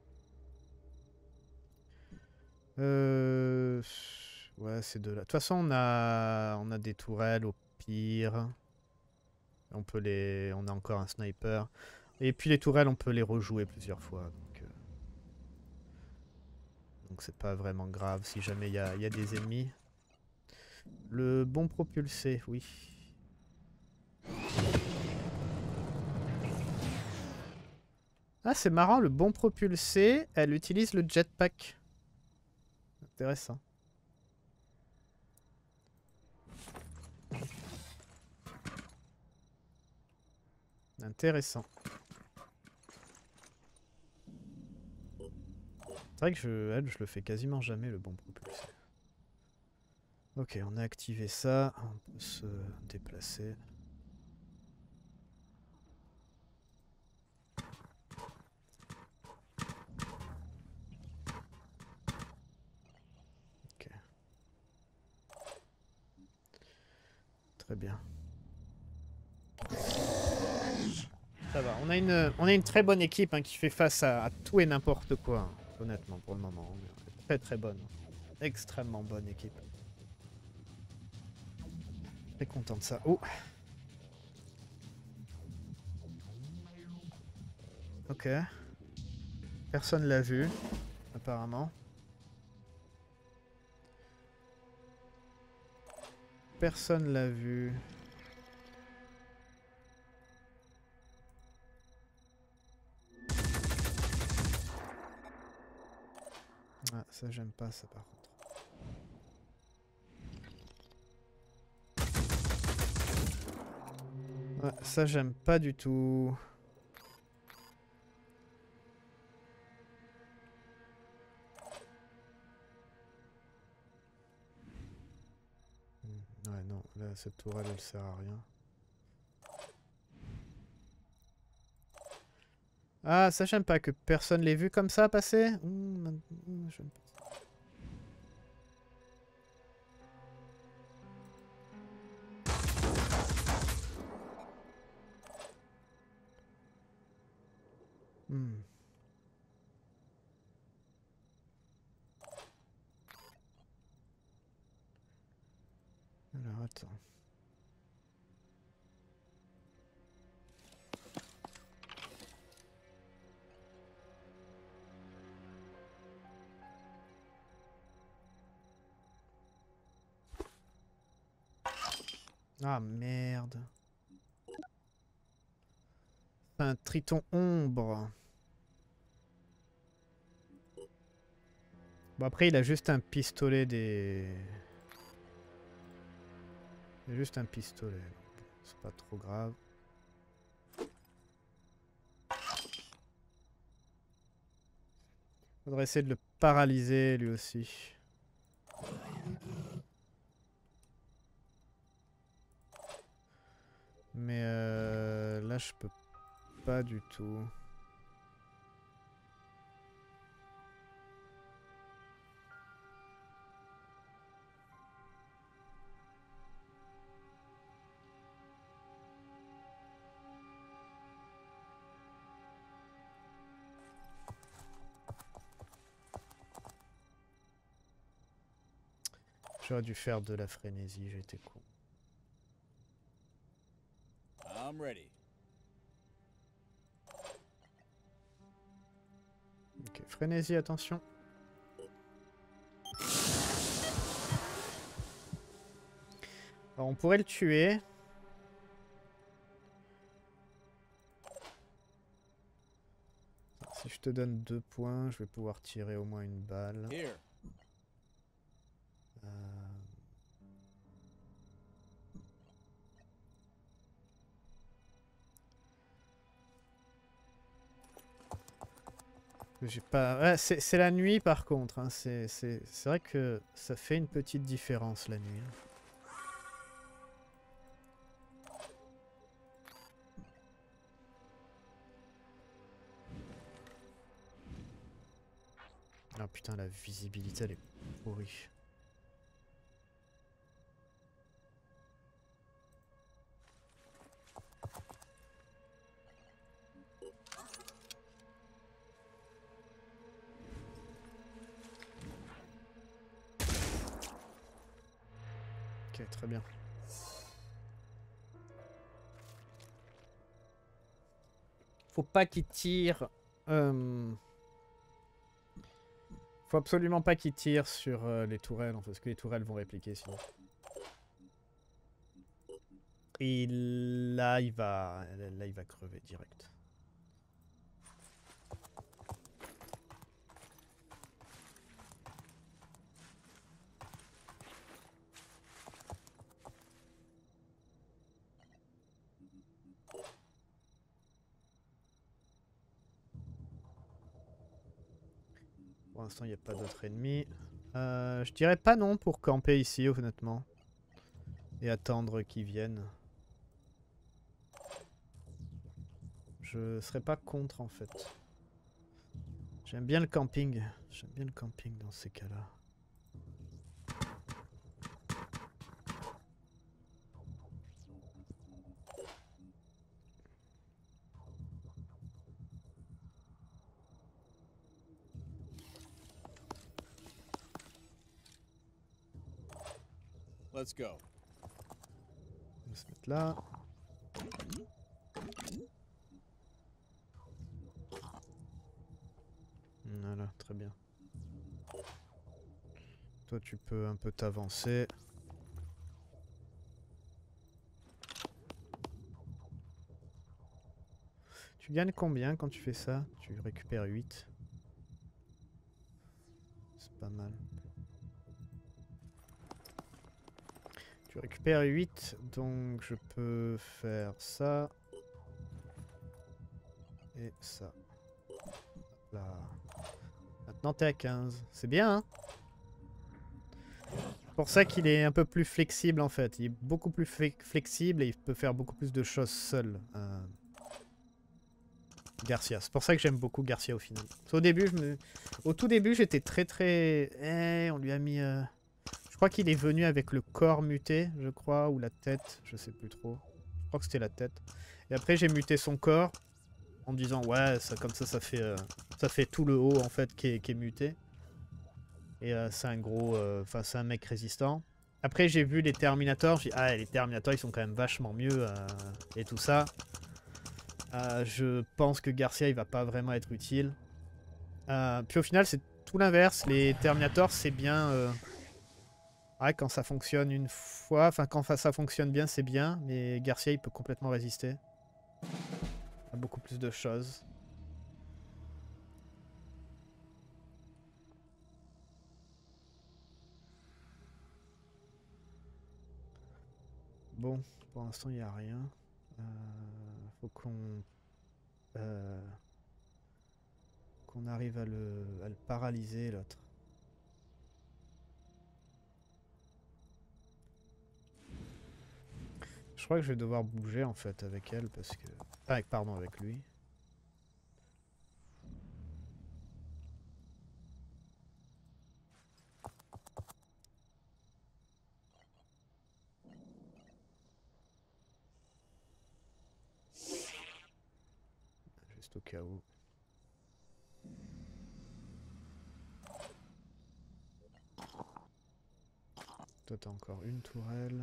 Euh... Ouais, c'est de là. De toute façon, on a... on a des tourelles au pire. On peut les... On a encore un sniper. Et puis les tourelles, on peut les rejouer plusieurs fois. Donc euh... donc c'est pas vraiment grave si jamais il y a... y a des ennemis. Le bon propulsé, oui. Ah, c'est marrant, le bon propulsé, elle utilise le jetpack. Intéressant. Intéressant. C'est vrai que je, elle, je le fais quasiment jamais, le bon propulsé. Ok, on a activé ça. On peut se déplacer. Ok. Très bien. Ça va, on a une, on a une très bonne équipe hein, qui fait face à, à tout et n'importe quoi. Hein, honnêtement, pour le moment. Très très bonne. Extrêmement bonne équipe. Très content de ça. Oh! Ok. Personne l'a vu, apparemment. Personne l'a vu. Ah, ça j'aime pas ça par contre. Ouais, ça j'aime pas du tout. Hmm, ouais non, là cette tourelle elle sert à rien. Ah ça j'aime pas que personne l'ait vu comme ça passer. Mmh, mmh, j'aime pas. Hmm. Alors attends. Ah merde. Un triton ombre. Bon après il a juste un pistolet des... Il a juste un pistolet. C'est pas trop grave. Faudrait essayer de le paralyser lui aussi. Mais euh, là je peux pas du tout. J'aurais dû faire de la frénésie, j'ai été con. I'm ready. Ok, frénésie, attention. Alors on pourrait le tuer. Si je te donne deux points, je vais pouvoir tirer au moins une balle. Here. Euh... J'ai pas. Ouais, c'est la nuit par contre. Hein. C'est vrai que ça fait une petite différence la nuit. Ah putain, la visibilité elle est pourrie. Ok, très bien. Faut pas qu'il tire. Euh... Faut absolument pas qu'il tire sur euh, les tourelles, hein, parce que les tourelles vont répliquer sinon. Et là, il va, là, il va crever direct. Pour l'instant, il n'y a pas d'autres ennemis. Euh, je dirais pas non pour camper ici, honnêtement. Et attendre qu'ils viennent. Je serais pas contre, en fait. J'aime bien le camping. J'aime bien le camping dans ces cas-là. Let's go. On va se mettre là. Voilà, très bien. Toi, tu peux un peu t'avancer. Tu gagnes combien quand tu fais ça? Tu récupères huit. C'est pas mal. Tu Je récupère huit, donc je peux faire ça. Et ça. Là. Maintenant t'es à quinze. C'est bien, hein? C'est pour ça qu'il est un peu plus flexible en fait. Il est beaucoup plus flexible et il peut faire beaucoup plus de choses seul. Euh... Garcia. C'est pour ça que j'aime beaucoup Garcia au final. Au début, je me... au tout début, j'étais très très... Eh, on lui a mis... Euh... Je crois qu'il est venu avec le corps muté, je crois, ou la tête, je sais plus trop. Je crois que c'était la tête. Et après, j'ai muté son corps en disant, ouais, ça, comme ça, ça fait, euh... ça fait tout le haut en fait qui est, qui est muté. Et euh, c'est un gros... Enfin, euh... c'est un mec résistant. Après, j'ai vu les Terminators, j'ai dit, ah, les Terminators, ils sont quand même vachement mieux, euh... et tout ça. Euh, je pense que Garcia il va pas vraiment être utile. Euh, puis au final c'est tout l'inverse. Les Terminators c'est bien euh... ouais, quand ça fonctionne une fois. Enfin quand ça fonctionne bien c'est bien. Mais Garcia il peut complètement résister à beaucoup plus de choses. Bon pour l'instant il n'y a rien. Euh, faut qu'on... Euh... qu'on arrive à le, à le paralyser l'autre. Je crois que je vais devoir bouger en fait avec elle parce que... Pas avec, pardon, avec lui. Juste au cas où. Toi t'as encore une tourelle.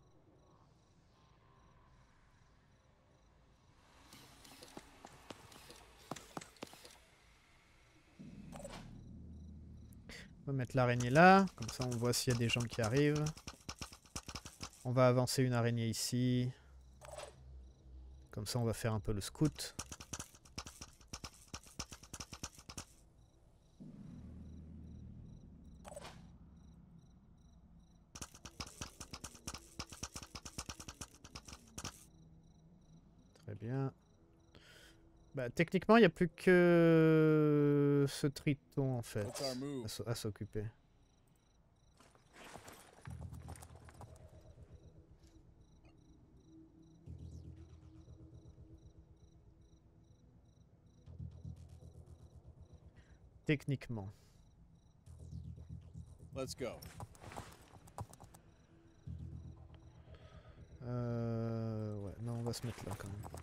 On va mettre l'araignée là, comme ça on voit s'il y a des gens qui arrivent. On va avancer une araignée ici. Comme ça on va faire un peu le scout. Très bien. Bah, techniquement, il n'y a plus que ce triton en fait à s'occuper. Techniquement. Let's go. Euh... Ouais, non, on va se mettre là quand même.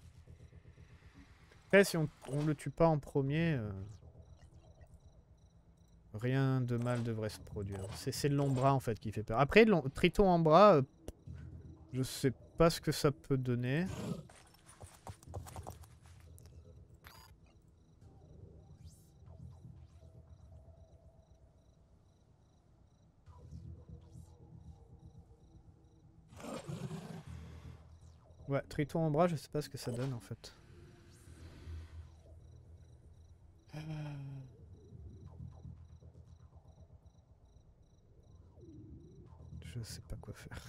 Après, si on, on le tue pas en premier, euh, rien de mal devrait se produire. C'est l'Ombra en fait qui fait peur. Après, le Triton Ambra, euh, je sais pas ce que ça peut donner. Ouais, Triton Ambra, je sais pas ce que ça donne en fait. Je sais pas quoi faire.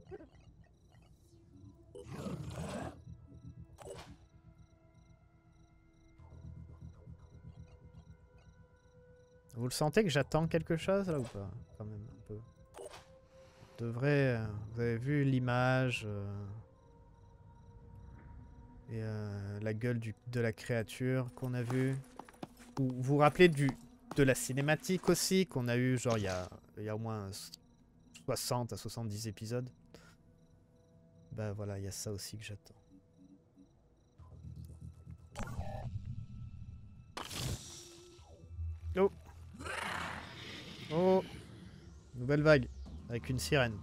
Vous le sentez que j'attends quelque chose là ou pas? Quand même un peu. De vrai, vous avez vu l'image euh, et euh, la gueule du, de la créature qu'on a vue. Vous vous rappelez du, de la cinématique aussi qu'on a eu genre il y a, il y a au moins soixante à soixante-dix épisodes. Bah voilà, il y a ça aussi que j'attends. Oh! Oh! Nouvelle vague avec une sirène.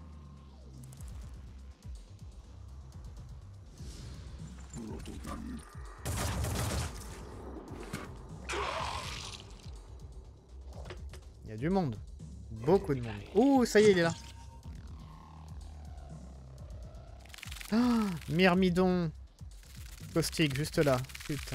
Il y a du monde. Beaucoup de monde. Ouh, ça y est, il est là. Ah, Myrmidon. Caustique, juste là. Putain.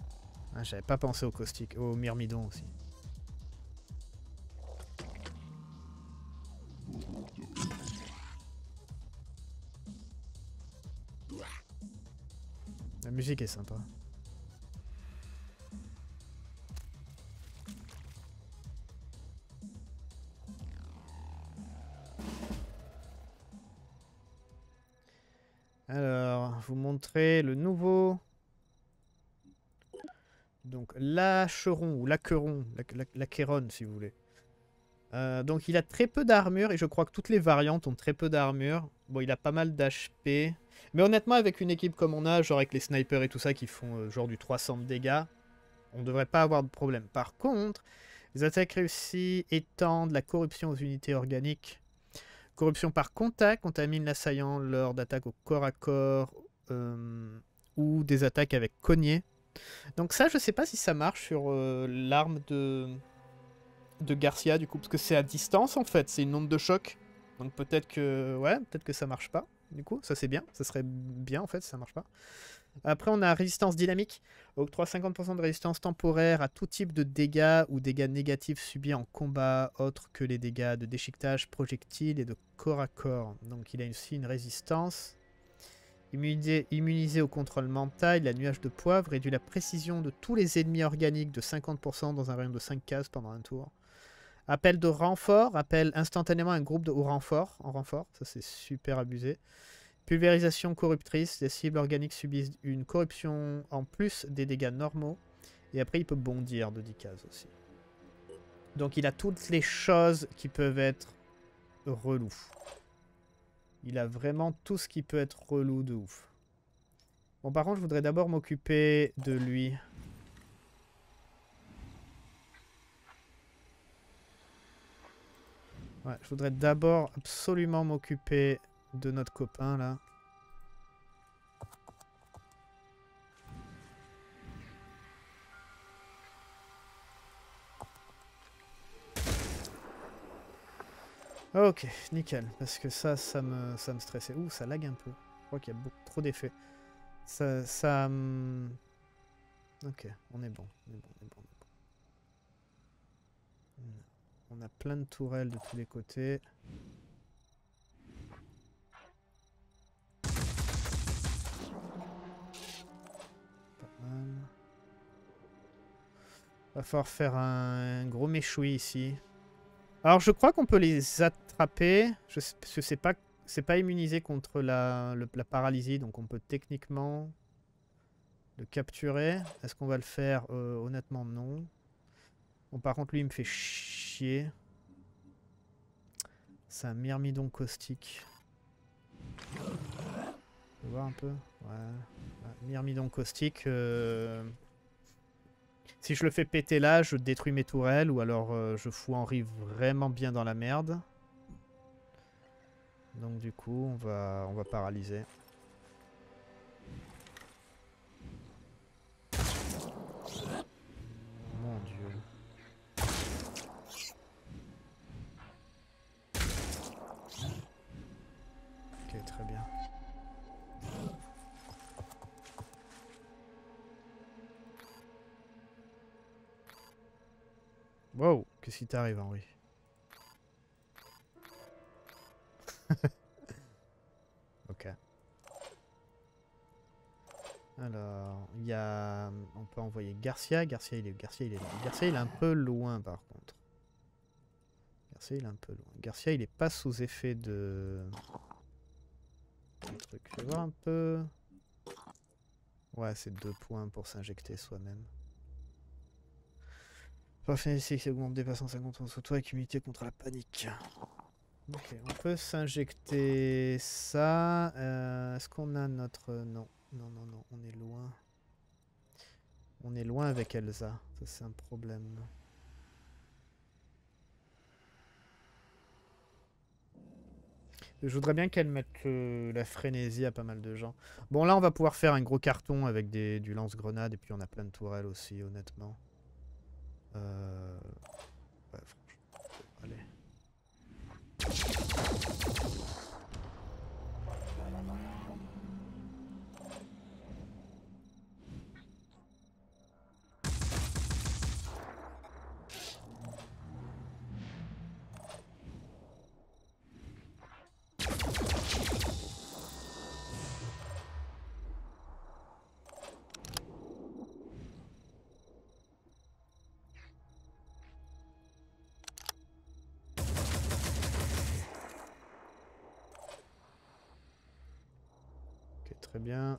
Ah, j'avais pas pensé au caustique. Au Myrmidon aussi. musique est sympa. Alors, vous montrez le nouveau. Donc, l'Acheron ou l'Aqueron, l'Aqueron si vous voulez. Euh, donc, il a très peu d'armure et je crois que toutes les variantes ont très peu d'armure. Bon, il a pas mal d'H P. Mais honnêtement, avec une équipe comme on a, genre avec les snipers et tout ça qui font euh, genre du trois cents de dégâts, on devrait pas avoir de problème. Par contre, les attaques réussies étendent la corruption aux unités organiques. Corruption par contact contamine l'assaillant lors d'attaques au corps à corps euh, ou des attaques avec cognée. Donc ça, je sais pas si ça marche sur euh, l'arme de... de Garcia, du coup, parce que c'est à distance, en fait. C'est une onde de choc. Donc peut-être que... Ouais, peut-être que ça marche pas. Du coup, ça c'est bien. Ça serait bien, en fait, si ça marche pas. Après, on a résistance dynamique. Octroie cinquante pour cent de résistance temporaire à tout type de dégâts ou dégâts négatifs subis en combat, autres que les dégâts de déchiquetage, projectiles et de corps à corps. Donc il a aussi une résistance. Immunisé, immunisé au contrôle mental, la nuage de poivre réduit la précision de tous les ennemis organiques de cinquante pour cent dans un rayon de cinq cases pendant un tour. Appel de renfort, appelle instantanément un groupe de haut renfort, en renfort, ça c'est super abusé. Pulvérisation corruptrice, les cibles organiques subissent une corruption en plus des dégâts normaux. Et après il peut bondir de dix cases aussi. Donc il a toutes les choses qui peuvent être relou. Il a vraiment tout ce qui peut être relou de ouf. Bon, par contre, je voudrais d'abord m'occuper de lui. Ouais, je voudrais d'abord absolument m'occuper de notre copain, là. Ok, nickel. Parce que ça, ça me, ça me stressait. Ouh, ça lag un peu. Je crois qu'il y a beaucoup trop d'effets. Ça... ça hum... Ok, on est bon. On est bon, on est bon, on est bon. On a plein de tourelles de tous les côtés. Pas mal. Va falloir faire un gros méchoui ici. Alors je crois qu'on peut les attraper. Je sais, parce que c'est pas, c'est pas immunisé contre la, le, la paralysie, donc on peut techniquement le capturer. Est-ce qu'on va le faire? euh, Honnêtement, non. Bon, par contre, lui, il me fait chier. C'est un myrmidon caustique. On peut voir un peu? Ouais. Ouais. Myrmidon caustique. Euh... Si je le fais péter là, je détruis mes tourelles ou alors euh, je fous Henri vraiment bien dans la merde. Donc du coup, on va, on va paralyser. Mon Dieu. Ok, très bien. Wow, qu'est-ce qui t'arrive, Henri? Ok. Alors, il y a... On peut envoyer Garcia. Garcia, il est... Garcia, il est... Garcia, il est un peu loin, par contre. Garcia, il est un peu loin. Garcia, il est pas sous effet de... Un truc. Je vais voir un peu... Ouais, c'est deux points pour s'injecter soi-même. Parfait, ici qui augmente dépassant cinquante pour cent sur toi avec immunité contre la panique. Ok, on peut s'injecter ça. Euh, Est-ce qu'on a notre... Non, non, non, non, on est loin. On est loin avec Elsa. Ça, c'est un problème. Je voudrais bien qu'elle mette euh, la frénésie à pas mal de gens. Bon, là, on va pouvoir faire un gros carton avec des, du lance-grenade. Et puis, on a plein de tourelles aussi, honnêtement. Euh... Ouais, franchement. Allez. très bien.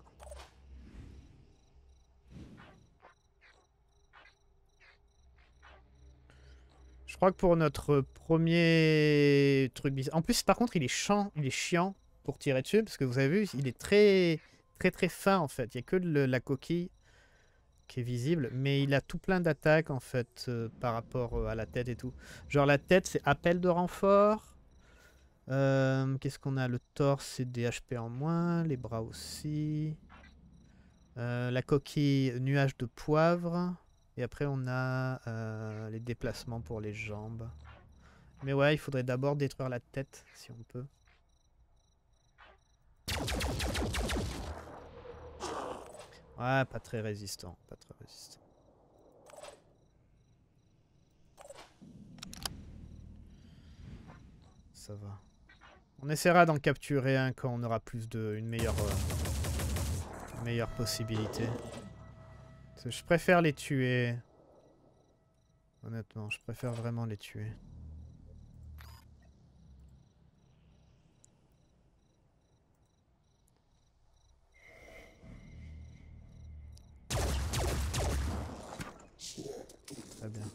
Je crois que pour notre premier truc bizarre... En plus, par contre, il est chiant, il est chiant pour tirer dessus, parce que vous avez vu, il est très très très fin en fait. Il n'y a que le, la coquille qui est visible, mais il a tout plein d'attaques en fait euh, par rapport euh, à la tête et tout. Genre la tête, c'est appel de renfort. Euh, Qu'est-ce qu'on a? Le torse, c'est des H P en moins, les bras aussi. Euh, la coquille, nuage de poivre. Et après, on a euh, les déplacements pour les jambes. Mais ouais, il faudrait d'abord détruire la tête, si on peut. Ouais, pas très résistant, pas très résistant. Ça va. On essaiera d'en capturer un quand on aura plus de... une meilleure... Euh, une meilleure possibilité. Parce que je préfère les tuer. Honnêtement, je préfère vraiment les tuer. Très bien.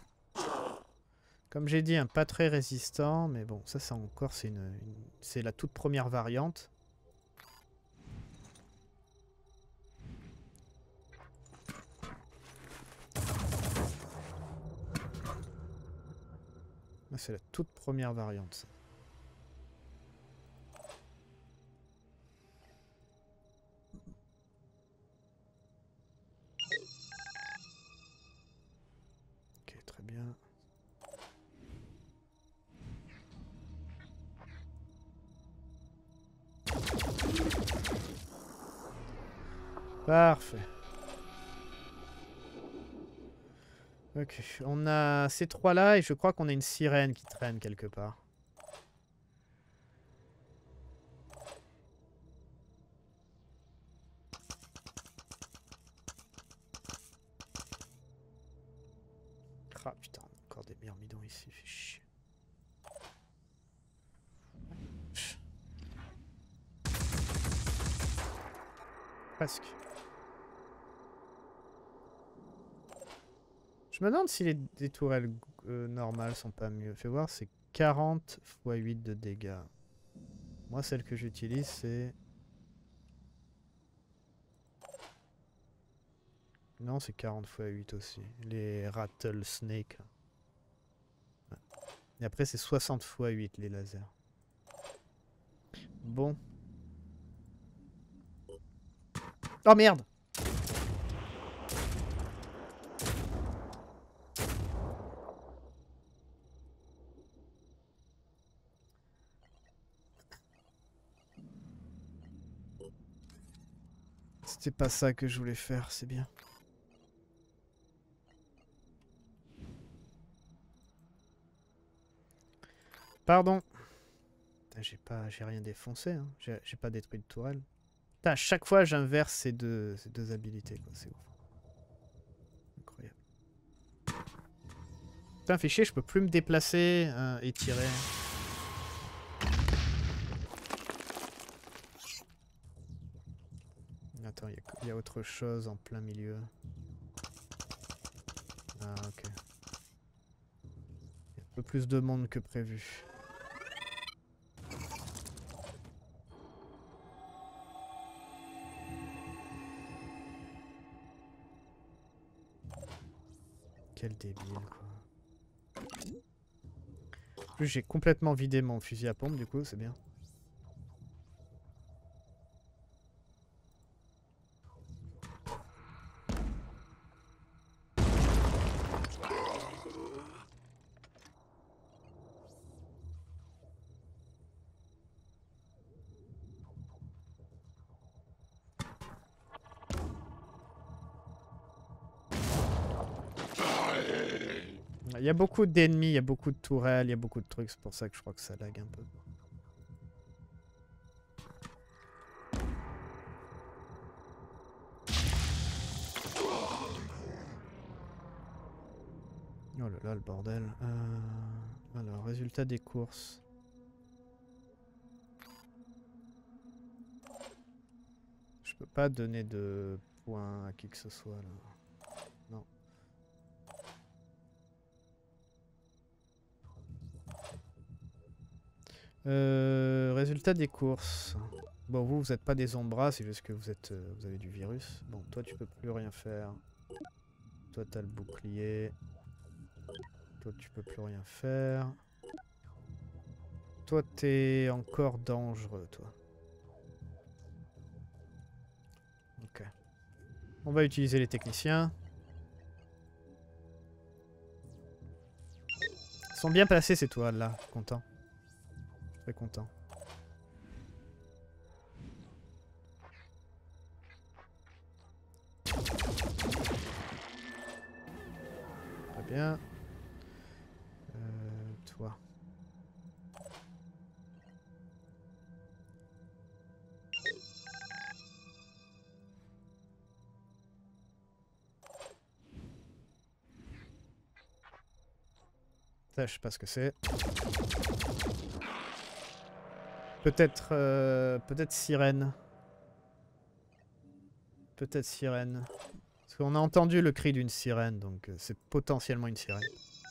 Comme j'ai dit, un pas très résistant, mais bon, ça, c'est encore, c'est une, une c'est la toute première variante. C'est la toute première variante, ça. Ok, très bien. Parfait. Ok, on a ces trois-là et je crois qu'on a une sirène qui traîne quelque part. Ah putain, encore des myrmidons ici, fait chier. Presque. Je me demande si les, les tourelles euh, normales sont pas mieux. Fais voir, c'est quarante fois huit de dégâts. Moi, celle que j'utilise, c'est... Non, c'est quarante fois huit aussi. Les rattlesnakes. Ouais. Et après, c'est soixante fois huit les lasers. Bon. Oh merde! C'était pas ça que je voulais faire, c'est bien. Pardon. J'ai pas, j'ai rien défoncé, hein. J'ai pas détruit de tourelle. Putain, à chaque fois, j'inverse ces deux, ces deux habilités, quoi. C'est ouf. Incroyable. Putain, fait chier, je peux plus me déplacer euh, et tirer. Attends, il y, y a autre chose en plein milieu. Ah, ok. Il y a un peu plus de monde que prévu. Quel débile, quoi. En plus, j'ai complètement vidé mon fusil à pompe, du coup, c'est bien. Il y a beaucoup d'ennemis, il y a beaucoup de tourelles, il y a beaucoup de trucs, c'est pour ça que je crois que ça lag un peu. Oh là là, le bordel. Euh... Alors, résultat des courses. peux pas donner de points à qui que ce soit là. Non. Euh, résultat des courses. Bon, vous, vous n'êtes pas des ombras, c'est juste que vous êtes, euh, vous avez du virus. Bon, toi, tu peux plus rien faire. Toi, t'as le bouclier. Toi, tu peux plus rien faire. Toi, t'es encore dangereux, toi. Ok. On va utiliser les techniciens. Ils sont bien placés, ces toiles-là. Content. Très content. Très bien. Euh, toi. Ça, je sais pas ce que c'est. Peut-être... Euh, peut-être sirène. Peut-être sirène. Parce qu'on a entendu le cri d'une sirène, donc euh, c'est potentiellement une sirène.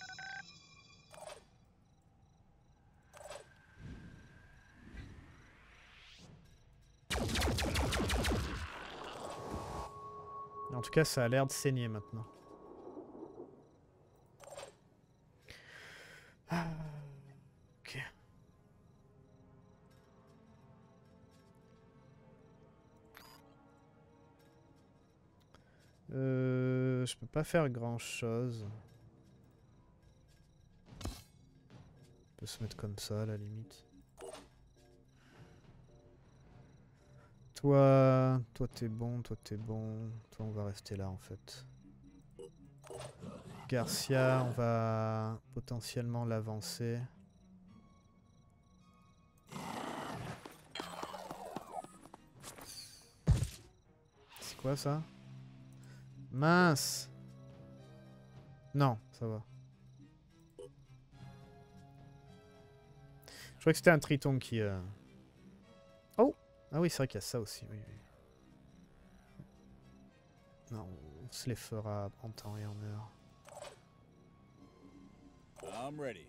En tout cas, ça a l'air de saigner maintenant. Ah, ok. Euh, je peux pas faire grand chose. On peut se mettre comme ça à la limite. Toi, toi t'es bon, toi t'es bon. Toi on va rester là en fait. Garcia, on va potentiellement l'avancer. C'est quoi ça? Mince! Non, ça va. Je crois que c'était un triton qui... Euh... Oh! Ah oui, c'est vrai qu'il y a ça aussi, oui, oui. Non, on se les fera en temps et en heure. I'm ready.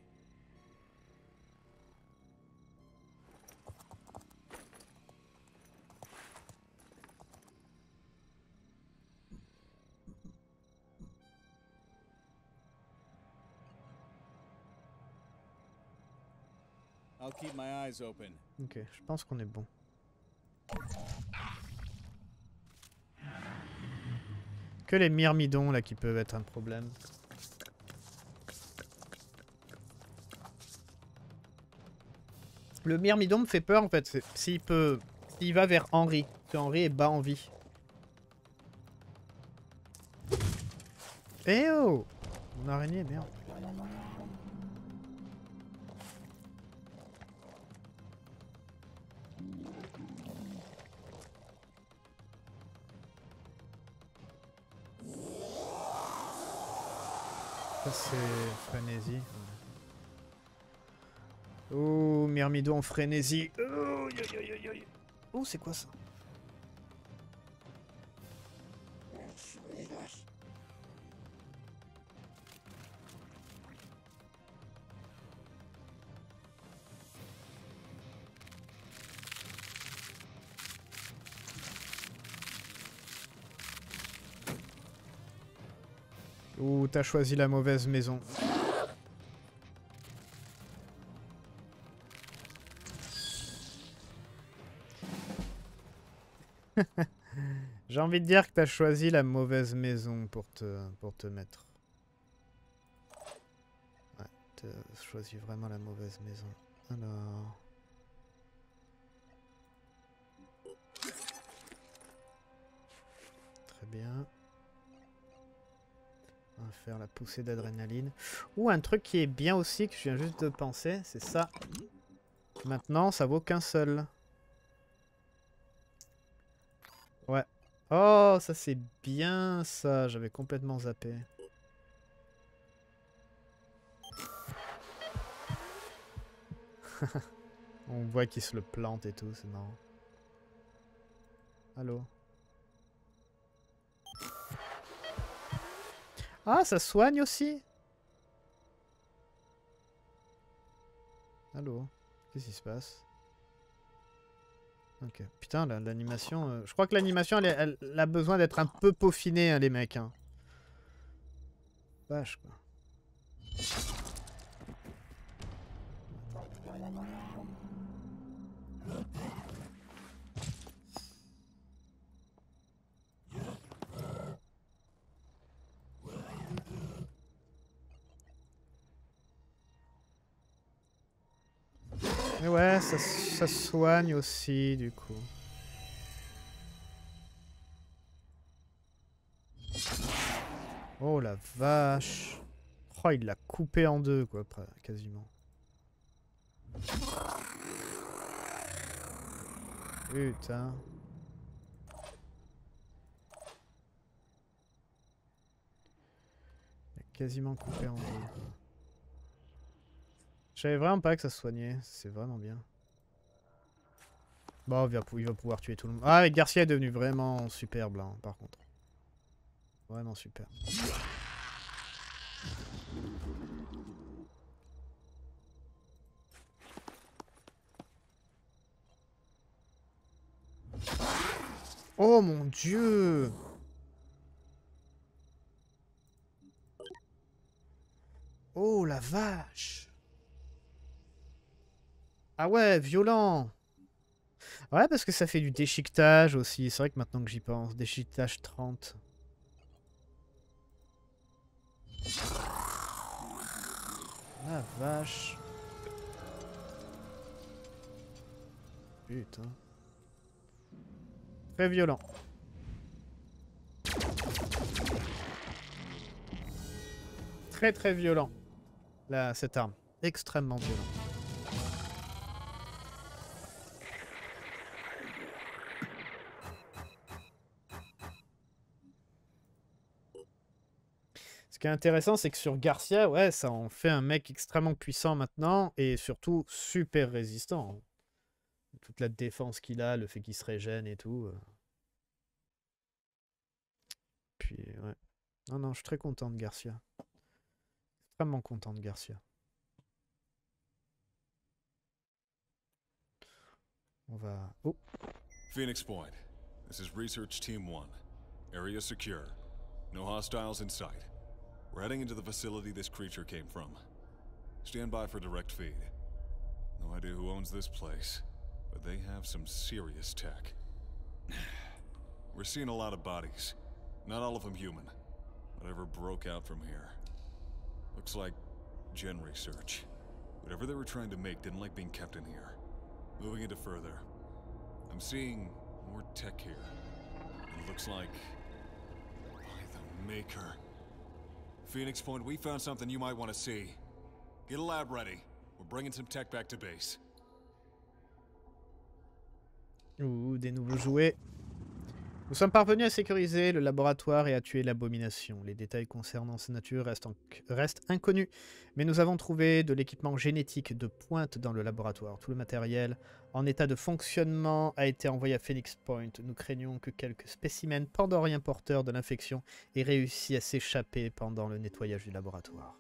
I'll keep my eyes open. Ok, je pense qu'on est bon. Que les myrmidons là qui peuvent être un problème. Le myrmidon me fait peur en fait. S'il peut, s'il va vers Henri, que Henri est bas en vie. Eh oh! Mon araignée, merde. Ça c'est frénésie. Oh, myrmidon en frénésie. Oh, yo, yo, yo, yo. Oh, c'est quoi ça? Ouh, t'as choisi la mauvaise maison. J'ai envie de dire que t'as choisi la mauvaise maison pour te, pour te mettre. Ouais, t'as choisi vraiment la mauvaise maison. Alors... Très bien. On va faire la poussée d'adrénaline. Ou un truc qui est bien aussi, que je viens juste de penser, c'est ça. Maintenant, ça vaut qu'un seul. Ouais. Oh, ça c'est bien ça. J'avais complètement zappé. On voit qu'il se le plante et tout, c'est marrant. Allô? Ah, ça soigne aussi? Allô? Qu'est-ce qui se passe? Ok. Putain, l'animation... Euh, je crois que l'animation, elle, elle a besoin d'être un peu peaufinée, hein, les mecs. Hein. Vache, quoi. Mais ouais, ça, ça soigne aussi, du coup. Oh la vache. Oh, il l'a coupé en deux, quoi, quasiment. Putain. Il a quasiment coupé en deux. Je savais vraiment pas que ça se soignait. C'est vraiment bien. Bon, il va, il va pouvoir tuer tout le monde. Ah, mais Garcia est devenu vraiment superbe, là, par contre. Vraiment super. Oh mon dieu! Oh la vache! Ah ouais, violent! Ouais, parce que ça fait du déchiquetage aussi. C'est vrai que maintenant que j'y pense, déchiquetage trente. La vache. Putain. Très violent. Très très violent. Là, cette arme. Extrêmement violent. Ce qui est intéressant, c'est que sur Garcia, ouais, ça en fait un mec extrêmement puissant maintenant et surtout super résistant. Toute la défense qu'il a, le fait qu'il se régène et tout. Puis, ouais. Non, non, je suis très content de Garcia. Extrêmement content de Garcia. On va... Oh. Phoenix Point. This is Research Team one. Area secure. No hostiles in sight. We're heading into the facility this creature came from. Stand by for direct feed. No idea who owns this place, but they have some serious tech. We're seeing a lot of bodies. Not all of them human. Whatever broke out from here. Looks like gen research. Whatever they were trying to make didn't like being kept in here. Moving into further. I'm seeing more tech here. It looks like... by the Maker. Phoenix Point, we found something you might want to see. Get a lab ready. We're bringing some tech back to base. Ouh, des nouveaux jouets. Nous sommes parvenus à sécuriser le laboratoire et à tuer l'abomination. Les détails concernant sa nature restent, en... restent inconnus, mais nous avons trouvé de l'équipement génétique de pointe dans le laboratoire. Tout le matériel en état de fonctionnement a été envoyé à Phoenix Point. Nous craignons que quelques spécimens pandoriens porteurs de l'infection aient réussi à s'échapper pendant le nettoyage du laboratoire.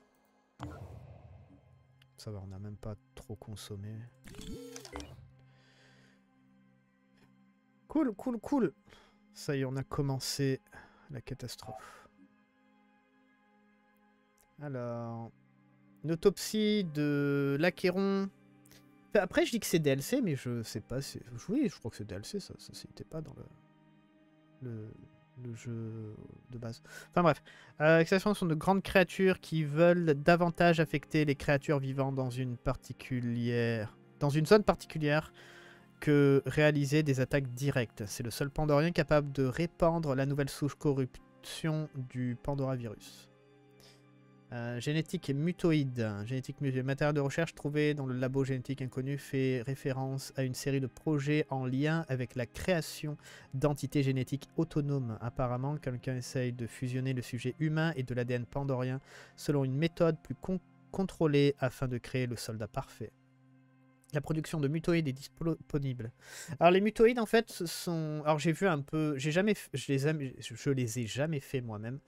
Ça va, on n'a même pas trop consommé. Cool, cool, cool. Ça y est, on a commencé la catastrophe. Alors, une autopsie de l'Achéron. Enfin, après, je dis que c'est D L C, mais je sais pas si... Oui, je crois que c'est D L C, ça. Ça n'était pas dans le... le... le jeu de base. Enfin bref. Euh, L'extraction sont de grandes créatures qui veulent davantage affecter les créatures vivant dans une particulière... dans une zone particulière que réaliser des attaques directes. C'est le seul Pandorien capable de répandre la nouvelle souche corruption du Pandora virus. Euh, génétique mutoïde. Génétique mutoïde. Matériel de recherche trouvé dans le labo génétique inconnu fait référence à une série de projets en lien avec la création d'entités génétiques autonomes. Apparemment, quelqu'un essaye de fusionner le sujet humain et de l'A D N pandorien selon une méthode plus con contrôlée afin de créer le soldat parfait. La production de mutoïdes est disponible. Alors les mutoïdes en fait sont... Alors j'ai vu un peu... J'ai jamais... Je les, ai... je les ai jamais fait moi-même.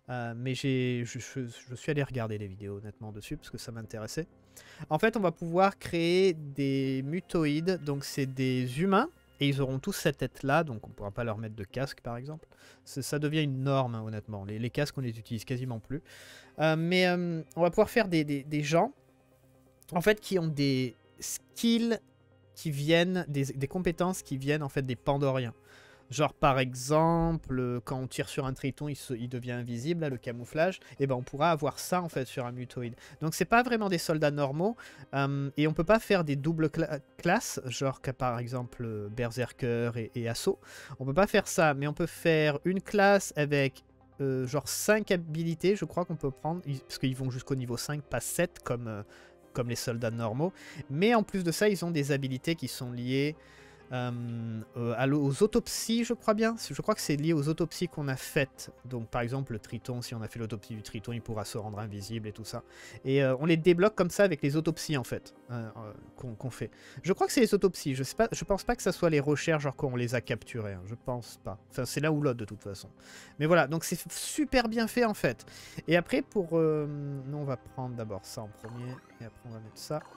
Euh, mais j'ai, je, je, je suis allé regarder les vidéos honnêtement dessus parce que ça m'intéressait. En fait, on va pouvoir créer des mutoïdes, donc c'est des humains et ils auront tous cette tête-là, donc on ne pourra pas leur mettre de casque par exemple. Ça devient une norme, hein, honnêtement. Les, les casques, on les utilise quasiment plus. Euh, mais euh, on va pouvoir faire des, des, des gens, en fait, qui ont des skills qui viennent, des, des compétences qui viennent en fait des Pandoriens. Genre par exemple, quand on tire sur un triton, il, se, il devient invisible, là, le camouflage, et ben on pourra avoir ça en fait sur un mutoïde. Donc c'est pas vraiment des soldats normaux, euh, et on peut pas faire des doubles cla classes, genre que, par exemple Berserker et, et Assaut. On peut pas faire ça, mais on peut faire une classe avec euh, genre cinq habilités, je crois qu'on peut prendre, parce qu'ils vont jusqu'au niveau cinq, pas sept comme, euh, comme les soldats normaux. Mais en plus de ça, ils ont des habilités qui sont liées... Euh, euh, aux autopsies, je crois bien. Je crois que c'est lié aux autopsies qu'on a faites. Donc, par exemple, le triton, si on a fait l'autopsie du triton, il pourra se rendre invisible et tout ça. Et euh, on les débloque comme ça avec les autopsies, en fait, euh, euh, qu'on qu'on fait. Je crois que c'est les autopsies. Je sais pas, je pense pas que ça soit les recherches, genre qu'on les a capturés. Hein. Je pense pas. Enfin, c'est l'un ou l'autre de toute façon. Mais voilà, donc c'est super bien fait, en fait. Et après, pour... Euh, nous, on va prendre d'abord ça en premier. Et après, on va mettre ça.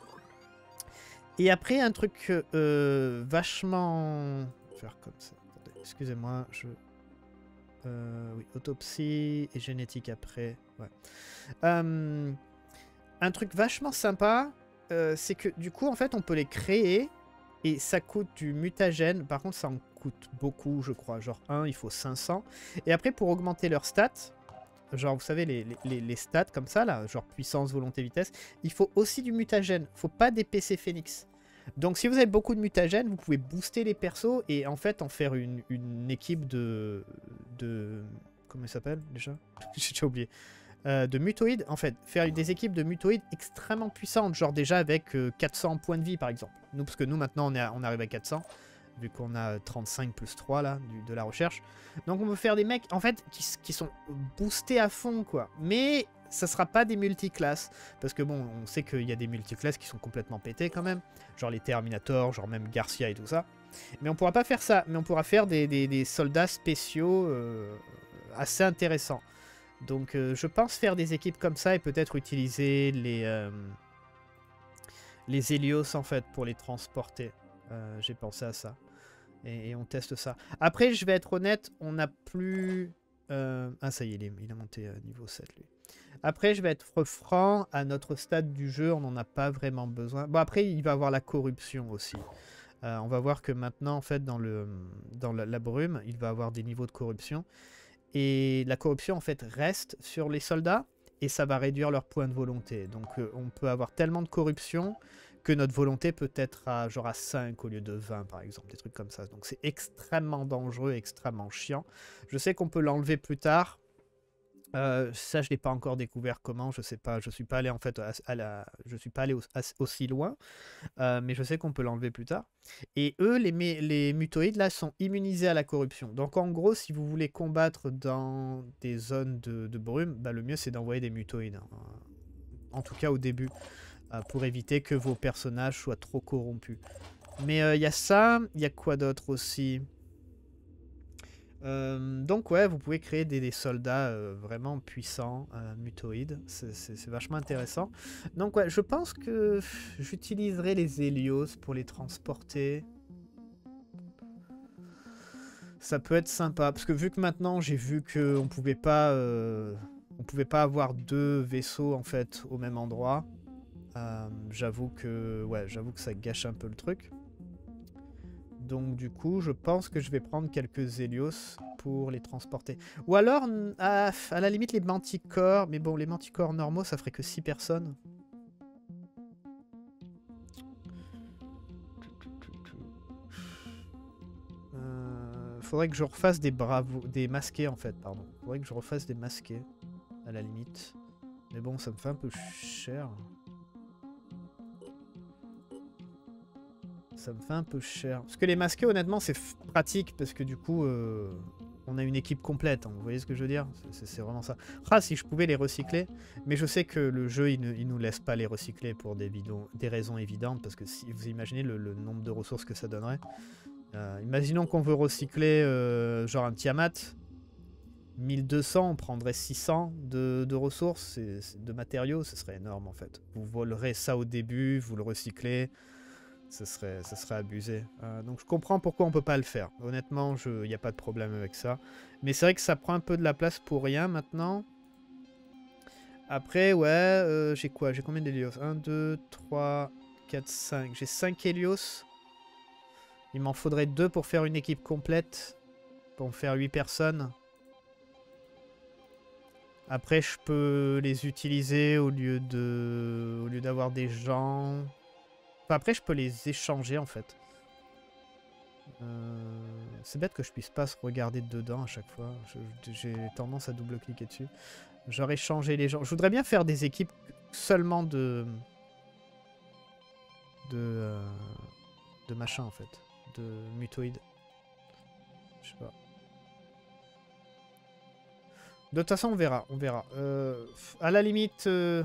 Et après, un truc euh, vachement... Je vais faire comme ça. Excusez-moi, je... Euh, oui, autopsie et génétique après. Ouais. Euh, un truc vachement sympa, euh, c'est que du coup, en fait, on peut les créer et ça coûte du mutagène. Par contre, ça en coûte beaucoup, je crois. Genre un, il faut cinq cents. Et après, pour augmenter leurs stats... Genre, vous savez, les, les, les stats comme ça, là, genre puissance, volonté, vitesse, il faut aussi du mutagène. Il faut pas des P C Phoenix. Donc, si vous avez beaucoup de mutagène, vous pouvez booster les persos et en fait en faire une, une équipe de... de comment il s'appelle déjà? J'ai déjà oublié. Euh, de mutoïdes, en fait. Faire des équipes de mutoïdes extrêmement puissantes. Genre déjà avec euh, quatre cents points de vie, par exemple. Nous, parce que nous, maintenant, on, est à, on arrive à quatre cents. Vu qu'on a trente-cinq plus trois là, du, de la recherche. Donc on peut faire des mecs, en fait, qui, qui sont boostés à fond, quoi. Mais ça sera pas des multiclasses. Parce que bon, on sait qu'il y a des multiclasses qui sont complètement pétés quand même. Genre les Terminators, genre même Garcia et tout ça. Mais on pourra pas faire ça. Mais on pourra faire des, des, des soldats spéciaux euh, assez intéressants. Donc euh, je pense faire des équipes comme ça et peut-être utiliser les, euh, les Hélios, en fait, pour les transporter. Euh, J'ai pensé à ça. Et, et on teste ça. Après, je vais être honnête, on n'a plus... Euh... Ah, ça y est, il, est, il a monté à niveau sept, lui. Après, je vais être franc, à notre stade du jeu, on n'en a pas vraiment besoin. Bon, après, il va y avoir la corruption aussi. Euh, on va voir que maintenant, en fait, dans, le, dans la, la brume, il va avoir des niveaux de corruption. Et la corruption, en fait, reste sur les soldats, et ça va réduire leur point de volonté. Donc, euh, on peut avoir tellement de corruption... que notre volonté peut être à, genre à cinq au lieu de vingt, par exemple, des trucs comme ça. Donc c'est extrêmement dangereux, extrêmement chiant. Je sais qu'on peut l'enlever plus tard. Euh, ça, je l'ai pas encore découvert comment, je sais pas. Je suis pas allé en fait à, à la, je suis pas allé au, à, aussi loin, euh, mais je sais qu'on peut l'enlever plus tard. Et eux, les, les mutoïdes là, sont immunisés à la corruption. Donc en gros, si vous voulez combattre dans des zones de, de brume, bah, le mieux c'est d'envoyer des mutoïdes. Hein. En tout cas au début. Euh, pour éviter que vos personnages soient trop corrompus. Mais il euh, y a ça, il y a quoi d'autre aussi euh, Donc ouais, vous pouvez créer des, des soldats euh, vraiment puissants, euh, mutoïdes, c'est vachement intéressant. Donc ouais, je pense que j'utiliserai les Hélios pour les transporter. Ça peut être sympa, parce que vu que maintenant j'ai vu qu'on pouvait pas, euh, on pouvait pas avoir deux vaisseaux en fait au même endroit. Euh, j'avoue que ouais, j'avoue que ça gâche un peu le truc. Donc du coup, je pense que je vais prendre quelques Hélios pour les transporter. Ou alors, à, à la limite, les manticores. Mais bon, les manticores normaux, ça ferait que six personnes. Euh, faudrait que je refasse des bravos, des masqués en fait, pardon. Faudrait que je refasse des masqués, à la limite. Mais bon, ça me fait un peu cher. Ça me fait un peu cher. Parce que les masqués, honnêtement, c'est pratique. Parce que du coup, euh, on a une équipe complète. Hein, vous voyez ce que je veux dire? C'est vraiment ça. Ah, si je pouvais les recycler. Mais je sais que le jeu, il ne il nous laisse pas les recycler pour des, bidons, des raisons évidentes. Parce que si vous imaginez le, le nombre de ressources que ça donnerait. Euh, imaginons qu'on veut recycler euh, genre un Tiamat. mille deux cents, on prendrait six cents de, de ressources, et, de matériaux, ce serait énorme en fait. Vous volerez ça au début, vous le recyclez, ce serait, ce serait abusé. Euh, donc je comprends pourquoi on peut pas le faire. Honnêtement, il n'y a pas de problème avec ça. Mais c'est vrai que ça prend un peu de la place pour rien maintenant. Après, ouais, euh, j'ai quoi? J'ai combien d'Hélios? un, deux, trois, quatre, cinq. J'ai cinq Hélios. Il m'en faudrait deux pour faire une équipe complète. Pour faire huit personnes. Après, je peux les utiliser au lieu de, au lieu d'avoir des gens. Enfin, après, je peux les échanger en fait. Euh... C'est bête que je puisse pas se regarder dedans à chaque fois. J'ai tendance à double-cliquer dessus. J'aurais changé les gens. Je voudrais bien faire des équipes seulement de, de, euh... de machin en fait, de mutoïdes. Je sais pas. De toute façon, on verra, on verra. Euh, à la limite, euh,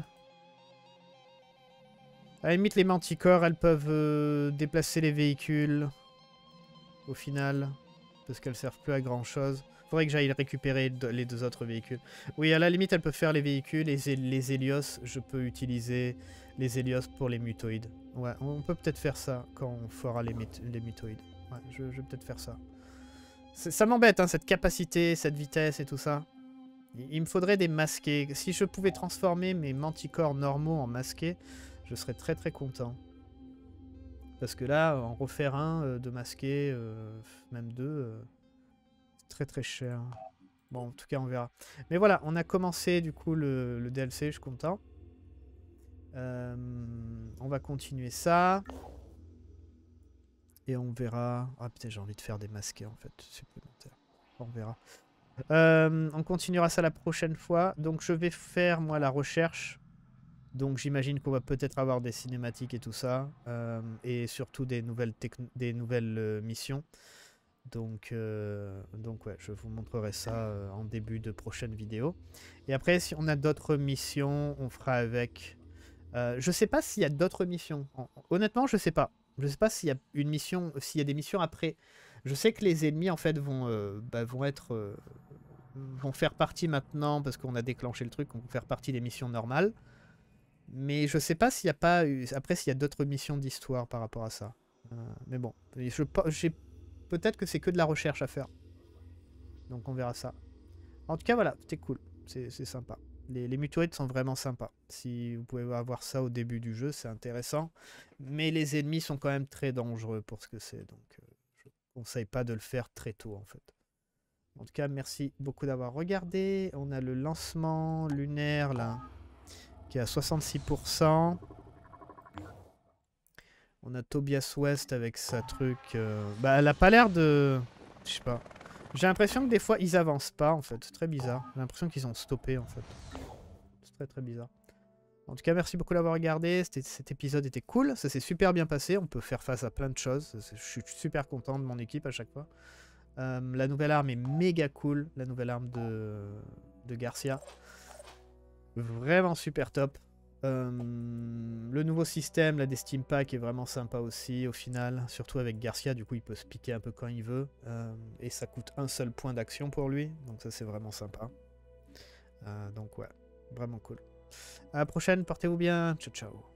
à la limite, les manticores, elles peuvent euh, déplacer les véhicules. Au final, parce qu'elles servent plus à grand chose. Faudrait que j'aille récupérer les deux autres véhicules. Oui, à la limite, elles peuvent faire les véhicules et les Hélios, je peux utiliser les Hélios pour les mutoïdes. Ouais, on peut peut-être faire ça quand on fera les, les mutoïdes. Ouais, je, je vais peut-être faire ça. Ça m'embête, hein, cette capacité, cette vitesse et tout ça. Il me faudrait des masqués. Si je pouvais transformer mes manticores normaux en masqués, je serais très très content. Parce que là, en refaire un euh, de masqué, euh, même deux, euh, c'est très très cher. Bon, en tout cas, on verra. Mais voilà, on a commencé du coup le, le D L C, je suis content. Euh, on va continuer ça. Et on verra... Ah putain, j'ai envie de faire des masqués en fait, supplémentaires. On verra. Euh, on continuera ça la prochaine fois. Donc je vais faire moi la recherche. Donc j'imagine qu'on va peut-être avoir des cinématiques et tout ça. Euh, et surtout des nouvelles, des nouvelles euh, missions. Donc, euh, donc ouais, je vous montrerai ça euh, en début de prochaine vidéo. Et après, si on a d'autres missions, on fera avec... Euh, je sais pas s'il y a d'autres missions. Honnêtement, je sais pas. Je sais pas s'il y a une mission, s'il y a des missions après. Je sais que les ennemis en fait vont, euh, bah, vont être... Euh, vont faire partie maintenant, parce qu'on a déclenché le truc, vont faire partie des missions normales. Mais je sais pas s'il y a pas... Après, s'il y a d'autres missions d'histoire par rapport à ça. Euh, mais bon, j'ai peut-être que c'est que de la recherche à faire. Donc on verra ça. En tout cas, voilà, c'était cool. C'est sympa. Les, les mutoïdes sont vraiment sympas. Si vous pouvez avoir ça au début du jeu, c'est intéressant. Mais les ennemis sont quand même très dangereux pour ce que c'est. Donc euh, je ne conseille pas de le faire très tôt, en fait. En tout cas, merci beaucoup d'avoir regardé. On a le lancement lunaire, là, qui est à soixante-six pour cent. On a Tobias West avec sa truc... Euh... Bah, elle a pas l'air de... Je sais pas. J'ai l'impression que des fois, ils avancent pas, en fait. C'est très bizarre. J'ai l'impression qu'ils ont stoppé, en fait. C'est très, très bizarre. En tout cas, merci beaucoup d'avoir regardé. Cet épisode était cool. Ça s'est super bien passé. On peut faire face à plein de choses. Je suis super content de mon équipe à chaque fois. Euh, la nouvelle arme est méga cool. La nouvelle arme de, de Garcia. Vraiment super top. Euh, le nouveau système, là, des Steam Packs est vraiment sympa aussi au final, surtout avec Garcia, du coup il peut se piquer un peu quand il veut, euh, et ça coûte un seul point d'action pour lui, donc ça c'est vraiment sympa. Euh, donc ouais, vraiment cool. À la prochaine, portez-vous bien, ciao ciao.